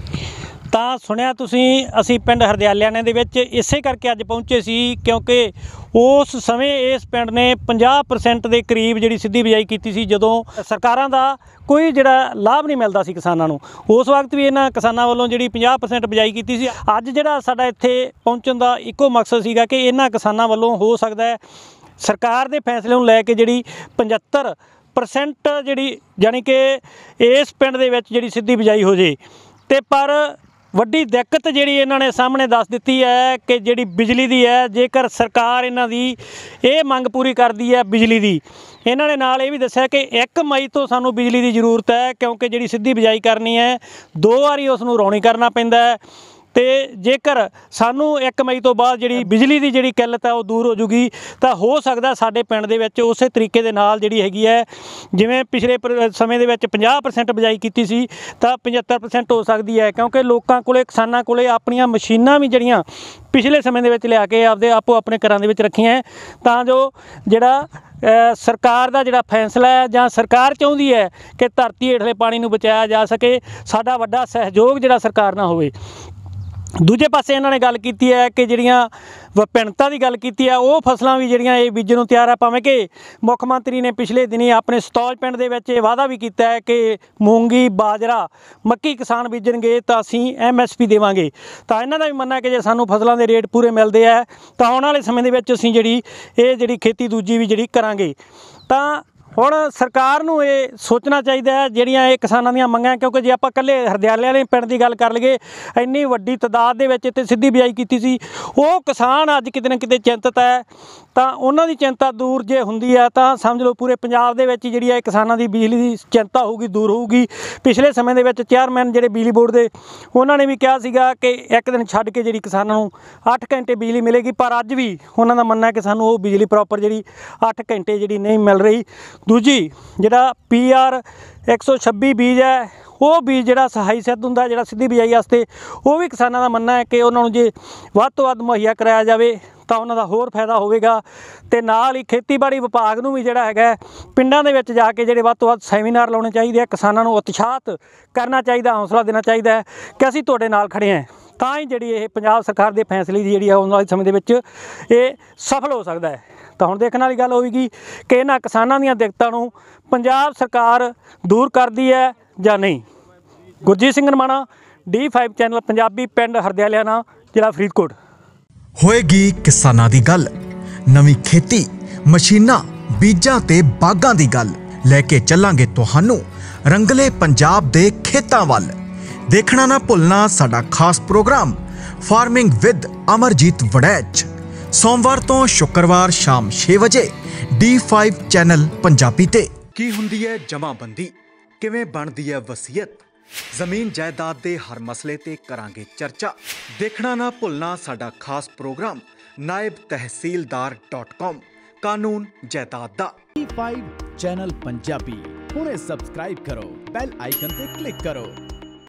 ਤਾਂ ਸੁਣਿਆ ਤੁਸੀਂ, ਅਸੀਂ ਪਿੰਡ ਹਰਦਿਆਲਿਆਣੇ ਦੇ ਵਿੱਚ ਇਸੇ ਕਰਕੇ ਅੱਜ ਪਹੁੰਚੇ ਸੀ ਕਿਉਂਕਿ ਉਸ ਸਮੇਂ ਇਸ ਪਿੰਡ ਨੇ ਪੰਜਾਹ ਪਰਸੈਂਟ ਦੇ ਕਰੀਬ ਜਿਹੜੀ ਸਿੱਧੀ ਬਿਜਾਈ ਕੀਤੀ ਸੀ, ਜਦੋਂ ਸਰਕਾਰਾਂ ਦਾ ਕੋਈ ਜਿਹੜਾ ਲਾਭ ਨਹੀਂ ਮਿਲਦਾ ਸੀ ਕਿਸਾਨਾਂ ਨੂੰ। ਉਸ ਵਕਤ ਵੀ ਇਹਨਾਂ ਕਿਸਾਨਾਂ ਵੱਲੋਂ ਜਿਹੜੀ ਪੰਜਾਹ ਪਰਸੈਂਟ ਬਿਜਾਈ ਕੀਤੀ ਸੀ। ਅੱਜ ਜਿਹੜਾ ਸਾਡਾ ਇੱਥੇ ਪਹੁੰਚਣ ਦਾ ਇੱਕੋ ਮਕਸਦ ਸੀਗਾ ਕਿ ਇਹਨਾਂ ਕਿਸਾਨਾਂ ਵੱਲੋਂ ਹੋ ਸਕਦਾ ਹੈ ਸਰਕਾਰ ਦੇ ਫੈਸਲੇ ਨੂੰ ਲੈ ਕੇ ਜਿਹੜੀ ਪਝੱਤਰ ਪਰਸੈਂਟ ਜਿਹੜੀ ਯਾਨੀ ਕਿ ਇਸ ਪਿੰਡ ਦੇ ਵਿੱਚ ਜਿਹੜੀ ਸਿੱਧੀ ਬਿਜਾਈ ਹੋ ਜੇ। ਤੇ ਪਰ ਵੱਡੀ ਦਿੱਕਤ ਜਿਹੜੀ ਇਹਨਾਂ ਨੇ ਸਾਹਮਣੇ ਦੱਸ ਦਿੱਤੀ ਹੈ ਕਿ ਜਿਹੜੀ ਬਿਜਲੀ ਦੀ ਹੈ, ਜੇਕਰ ਸਰਕਾਰ ਇਹਨਾਂ ਦੀ ਇਹ ਮੰਗ ਪੂਰੀ ਕਰਦੀ ਹੈ ਬਿਜਲੀ ਦੀ, ਇਹਨਾਂ ਨੇ ਨਾਲ ਇਹ ਵੀ ਦੱਸਿਆ ਕਿ ਇੱਕ ਮਈ ਤੋਂ ਸਾਨੂੰ ਬਿਜਲੀ ਦੀ ਜ਼ਰੂਰਤ ਹੈ, ਕਿਉਂਕਿ ਜਿਹੜੀ ਸਿੱਧੀ ਬਿਜਾਈ ਕਰਨੀ ਹੈ ਦੋ ਵਾਰੀ ਉਸ ਨੂੰ ਰੌਣੀ ਕਰਨਾ ਪੈਂਦਾ ਹੈ। ਤੇ ਜੇਕਰ ਸਾਨੂੰ ਇੱਕ ਮਈ ਤੋਂ ਬਾਅਦ ਜਿਹੜੀ ਬਿਜਲੀ ਦੀ ਜਿਹੜੀ ਕਿੱਲਤ ਹੈ ਉਹ ਦੂਰ ਹੋ ਜੂਗੀ ਤਾਂ ਹੋ ਸਕਦਾ ਸਾਡੇ ਪਿੰਡ ਦੇ ਵਿੱਚ ਉਸੇ ਤਰੀਕੇ ਦੇ ਨਾਲ ਜਿਹੜੀ ਹੈਗੀ ਹੈ, ਜਿਵੇਂ ਪਿਛਲੇ ਸਮੇਂ ਦੇ ਵਿੱਚ ਪੰਜਾਹ ਪਰਸੈਂਟ ਬਿਜਾਈ ਕੀਤੀ ਸੀ ਤਾਂ ਪਝੱਤਰ ਪਰਸੈਂਟ ਹੋ ਸਕਦੀ ਹੈ। ਕਿਉਂਕਿ ਲੋਕਾਂ ਕੋਲੇ, ਕਿਸਾਨਾਂ ਕੋਲੇ ਆਪਣੀਆਂ ਮਸ਼ੀਨਾਂ ਵੀ ਜਿਹੜੀਆਂ ਪਿਛਲੇ ਸਮੇਂ ਦੇ ਵਿੱਚ ਲਿਆ ਕੇ ਆਪਦੇ ਆਪੋ ਆਪਣੇ ਘਰਾਂ ਦੇ ਵਿੱਚ ਰੱਖੀਆਂ, ਤਾਂ ਜੋ ਜਿਹੜਾ ਸਰਕਾਰ ਦਾ ਜਿਹੜਾ ਫੈਸਲਾ ਹੈ ਜਾਂ ਸਰਕਾਰ ਚਾਹੁੰਦੀ ਹੈ ਕਿ ਧਰਤੀ ਹੇਠਲੇ ਪਾਣੀ ਨੂੰ ਬਚਾਇਆ ਜਾ ਸਕੇ, ਸਾਡਾ ਵੱਡਾ ਸਹਿਯੋਗ ਜਿਹੜਾ ਸਰਕਾਰ ਨਾਲ ਹੋਵੇ। ਦੂਜੇ ਪਾਸੇ ਇਹਨਾਂ ਨੇ ਗੱਲ ਕੀਤੀ ਹੈ ਕਿ ਜਿਹੜੀਆਂ ਵਿਭਿੰਨਤਾ ਦੀ ਗੱਲ ਕੀਤੀ ਹੈ, ਉਹ ਫਸਲਾਂ ਵੀ ਜਿਹੜੀਆਂ ਇਹ ਬੀਜਣ ਨੂੰ ਤਿਆਰ ਆ। ਭਾਵੇਂ ਕਿ ਮੁੱਖ ਮੰਤਰੀ ਨੇ ਪਿਛਲੇ ਦਿਨੀ ਆਪਣੇ ਸਤੌਜ ਪਿੰਡ ਦੇ ਵਿੱਚ ਇਹ ਵਾਅਦਾ ਵੀ ਕੀਤਾ ਹੈ ਕਿ ਮੂੰਗੀ, ਬਾਜਰਾ, ਮੱਕੀ ਕਿਸਾਨ ਬੀਜਣਗੇ ਤਾਂ ਅਸੀਂ ਐਮ ਐਸ ਪੀ ਦੇਵਾਂਗੇ। ਤਾਂ ਇਹਨਾਂ ਦਾ ਵੀ ਮੰਨਣਾ ਕਿ ਜੇ ਸਾਨੂੰ ਫਸਲਾਂ ਦੇ ਰੇਟ ਪੂਰੇ ਮਿਲਦੇ ਆ ਤਾਂ ਆਉਣ ਵਾਲੇ ਸਮੇਂ ਦੇ ਵਿੱਚ ਅਸੀਂ ਜਿਹੜੀ ਇਹ ਜਿਹੜੀ ਖੇਤੀ ਦੂਜੀ ਵੀ ਜਿਹੜੀ ਕਰਾਂਗੇ। ਤਾਂ ਹੁਣ ਸਰਕਾਰ ਨੂੰ ਇਹ ਸੋਚਣਾ ਚਾਹੀਦਾ ਹੈ ਜਿਹੜੀਆਂ ਇਹ ਕਿਸਾਨਾਂ ਦੀਆਂ ਮੰਗਾਂ, ਕਿਉਂਕਿ ਜੇ ਆਪਾਂ ਇਕੱਲੇ ਹਰਦਿਆਲੇ ਵਾਲੇ ਪਿੰਡ ਦੀ ਗੱਲ ਕਰ ਲਈਏ, ਇੰਨੀ ਵੱਡੀ ਤਾਦਾਦ ਦੇ ਵਿੱਚ ਇੱਥੇ ਸਿੱਧੀ ਬਿਜਾਈ ਕੀਤੀ ਸੀ, ਉਹ ਕਿਸਾਨ ਅੱਜ ਕਿਤੇ ਨਾ ਕਿਤੇ ਚਿੰਤਤ ਹੈ। ਤਾਂ ਉਹਨਾਂ ਦੀ ਚਿੰਤਾ ਦੂਰ ਜੇ ਹੁੰਦੀ ਹੈ ਤਾਂ ਸਮਝ ਲਓ ਪੂਰੇ ਪੰਜਾਬ ਦੇ ਵਿੱਚ ਜਿਹੜੀ ਹੈ ਕਿਸਾਨਾਂ ਦੀ ਬਿਜਲੀ ਦੀ ਚਿੰਤਾ ਹੋਊਗੀ, ਦੂਰ ਹੋਊਗੀ। ਪਿਛਲੇ ਸਮੇਂ ਦੇ ਵਿੱਚ ਚੇਅਰਮੈਨ ਜਿਹੜੇ ਬਿਜਲੀ ਬੋਰਡ ਦੇ, ਉਹਨਾਂ ਨੇ ਵੀ ਕਿਹਾ ਸੀਗਾ ਕਿ ਇੱਕ ਦਿਨ ਛੱਡ ਕੇ ਜਿਹੜੀ ਕਿਸਾਨਾਂ ਨੂੰ ਅੱਠ ਘੰਟੇ ਬਿਜਲੀ ਮਿਲੇਗੀ, ਪਰ ਅੱਜ ਵੀ ਉਹਨਾਂ ਦਾ ਮੰਨਣਾ ਕਿ ਸਾਨੂੰ ਉਹ ਬਿਜਲੀ ਪ੍ਰੋਪਰ ਜਿਹੜੀ ਅੱਠ ਘੰਟੇ ਜਿਹੜੀ ਨਹੀਂ ਮਿਲ ਰਹੀ। ਦੂਜੀ ਜਿਹੜਾ ਪੀ ਆਰ ਇੱਕ ਸੌ ਛੱਬੀ ਬੀਜ ਹੈ ਉਹ ਬੀਜ ਜਿਹੜਾ ਸਹਾਈ ਸਿੱਧ ਹੁੰਦਾ, ਜਿਹੜਾ ਸਿੱਧੀ ਬਿਜਾਈ ਵਾਸਤੇ, ਉਹ ਵੀ ਕਿਸਾਨਾਂ ਦਾ ਮੰਨਣਾ ਹੈ ਕਿ ਉਹਨਾਂ ਨੂੰ ਜੇ ਵੱਧ ਤੋਂ ਵੱਧ ਮੁਹੱਈਆ ਕਰਾਇਆ ਜਾਵੇ ਤਾਂ ਉਹਨਾਂ ਦਾ ਹੋਰ ਫਾਇਦਾ ਹੋਵੇਗਾ। ਤੇ ਨਾਲ ਹੀ ਖੇਤੀਬਾੜੀ ਵਿਭਾਗ ਨੂੰ ਵੀ ਜਿਹੜਾ ਹੈਗਾ ਪਿੰਡਾਂ ਦੇ ਵਿੱਚ ਜਾ ਕੇ ਜਿਹੜੇ ਵੱਧ ਤੋਂ ਵੱਧ ਸੈਮੀਨਾਰ ਲਾਉਣੇ ਚਾਹੀਦੇ ਆ, ਕਿਸਾਨਾਂ ਨੂੰ ਉਤਸ਼ਾਹਿਤ ਕਰਨਾ ਚਾਹੀਦਾ, ਹੌਸਲਾ ਦੇਣਾ ਚਾਹੀਦਾ ਹੈ ਕਿ ਅਸੀਂ ਤੁਹਾਡੇ ਨਾਲ ਖੜੇ ਹਾਂ। ਤਾਂ ਹੀ ਜਿਹੜੀ ਇਹ ਪੰਜਾਬ ਸਰਕਾਰ ਦੇ ਫੈਸਲੇ ਦੀ ਜਿਹੜੀ ਆਉਣ ਵਾਲੇ ਸਮੇਂ ਦੇ ਵਿੱਚ ਇਹ ਸਫਲ ਹੋ ਸਕਦਾ ਹੈ। ਤਾਂ ਹੁਣ ਦੇਖਣ ਵਾਲੀ ਗੱਲ ਹੋਵੇਗੀ ਕਿ ਇਹਨਾਂ ਕਿਸਾਨਾਂ ਦੀਆਂ ਦਿੱਕਤਾਂ ਨੂੰ ਪੰਜਾਬ ਸਰਕਾਰ ਦੂਰ ਕਰਦੀ ਹੈ ਜਾਂ ਨਹੀਂ। Gurjeet Singh Ramana, D five channel Punjabi, ਪਿੰਡ ਹਰਦਿਆਲਿਆਣਾ, ਜ਼ਿਲ੍ਹਾ ਫਰੀਦਕੋਟ। ਹੋਏਗੀ ਕਿਸਾਨਾਂ ਦੀ ਗੱਲ, ਨਵੀਂ ਖੇਤੀ, ਮਸ਼ੀਨਾਂ, ਬੀਜਾਂ ਤੇ ਬਾਗਾਂ ਦੀ ਗੱਲ ਲੈ ਕੇ ਚੱਲਾਂਗੇ ਤੁਹਾਨੂੰ ਰੰਗਲੇ ਪੰਜਾਬ ਦੇ ਖੇਤਾਂ ਵੱਲ। ਦੇਖਣਾ ਨਾ ਭੁੱਲਣਾ ਸਾਡਾ ਖਾਸ programme farming with Amarjeet Waraich, ਸੋਮਵਾਰ ਤੋਂ ਸ਼ੁੱਕਰਵਾਰ ਸ਼ਾਮ ਛੇ ਵਜੇ ਡੀ ਫਾਈਵ ਚੈਨਲ ਪੰਜਾਬੀ ਤੇ। ਕੀ ਹੁੰਦੀ ਹੈ ਜਮਾਬੰਦੀ, ਕਿਵੇਂ ਬਣਦੀ ਹੈ ਵਸੀਅਤ, ਜ਼ਮੀਨ ਜਾਇਦਾਦ ਦੇ ਹਰ ਮਸਲੇ ਤੇ ਕਰਾਂਗੇ ਚਰਚਾ। ਦੇਖਣਾ ਨਾ ਭੁੱਲਣਾ ਸਾਡਾ ਖਾਸ ਪ੍ਰੋਗਰਾਮ ਨਾਇਬ ਤਹਿਸੀਲਦਾਰ ਡਾਟ ਕਾਮ, ਕਾਨੂੰਨ ਜਾਇਦਾਦ ਦਾ। ਡੀ ਫਾਈਵ ਚੈਨਲ ਪੰਜਾਬੀ ਹੁਣੇ ਸਬਸਕ੍ਰਾਈਬ ਕਰੋ, ਬੈਲ ਆਈਕਨ ਤੇ ਕਲਿੱਕ ਕਰੋ।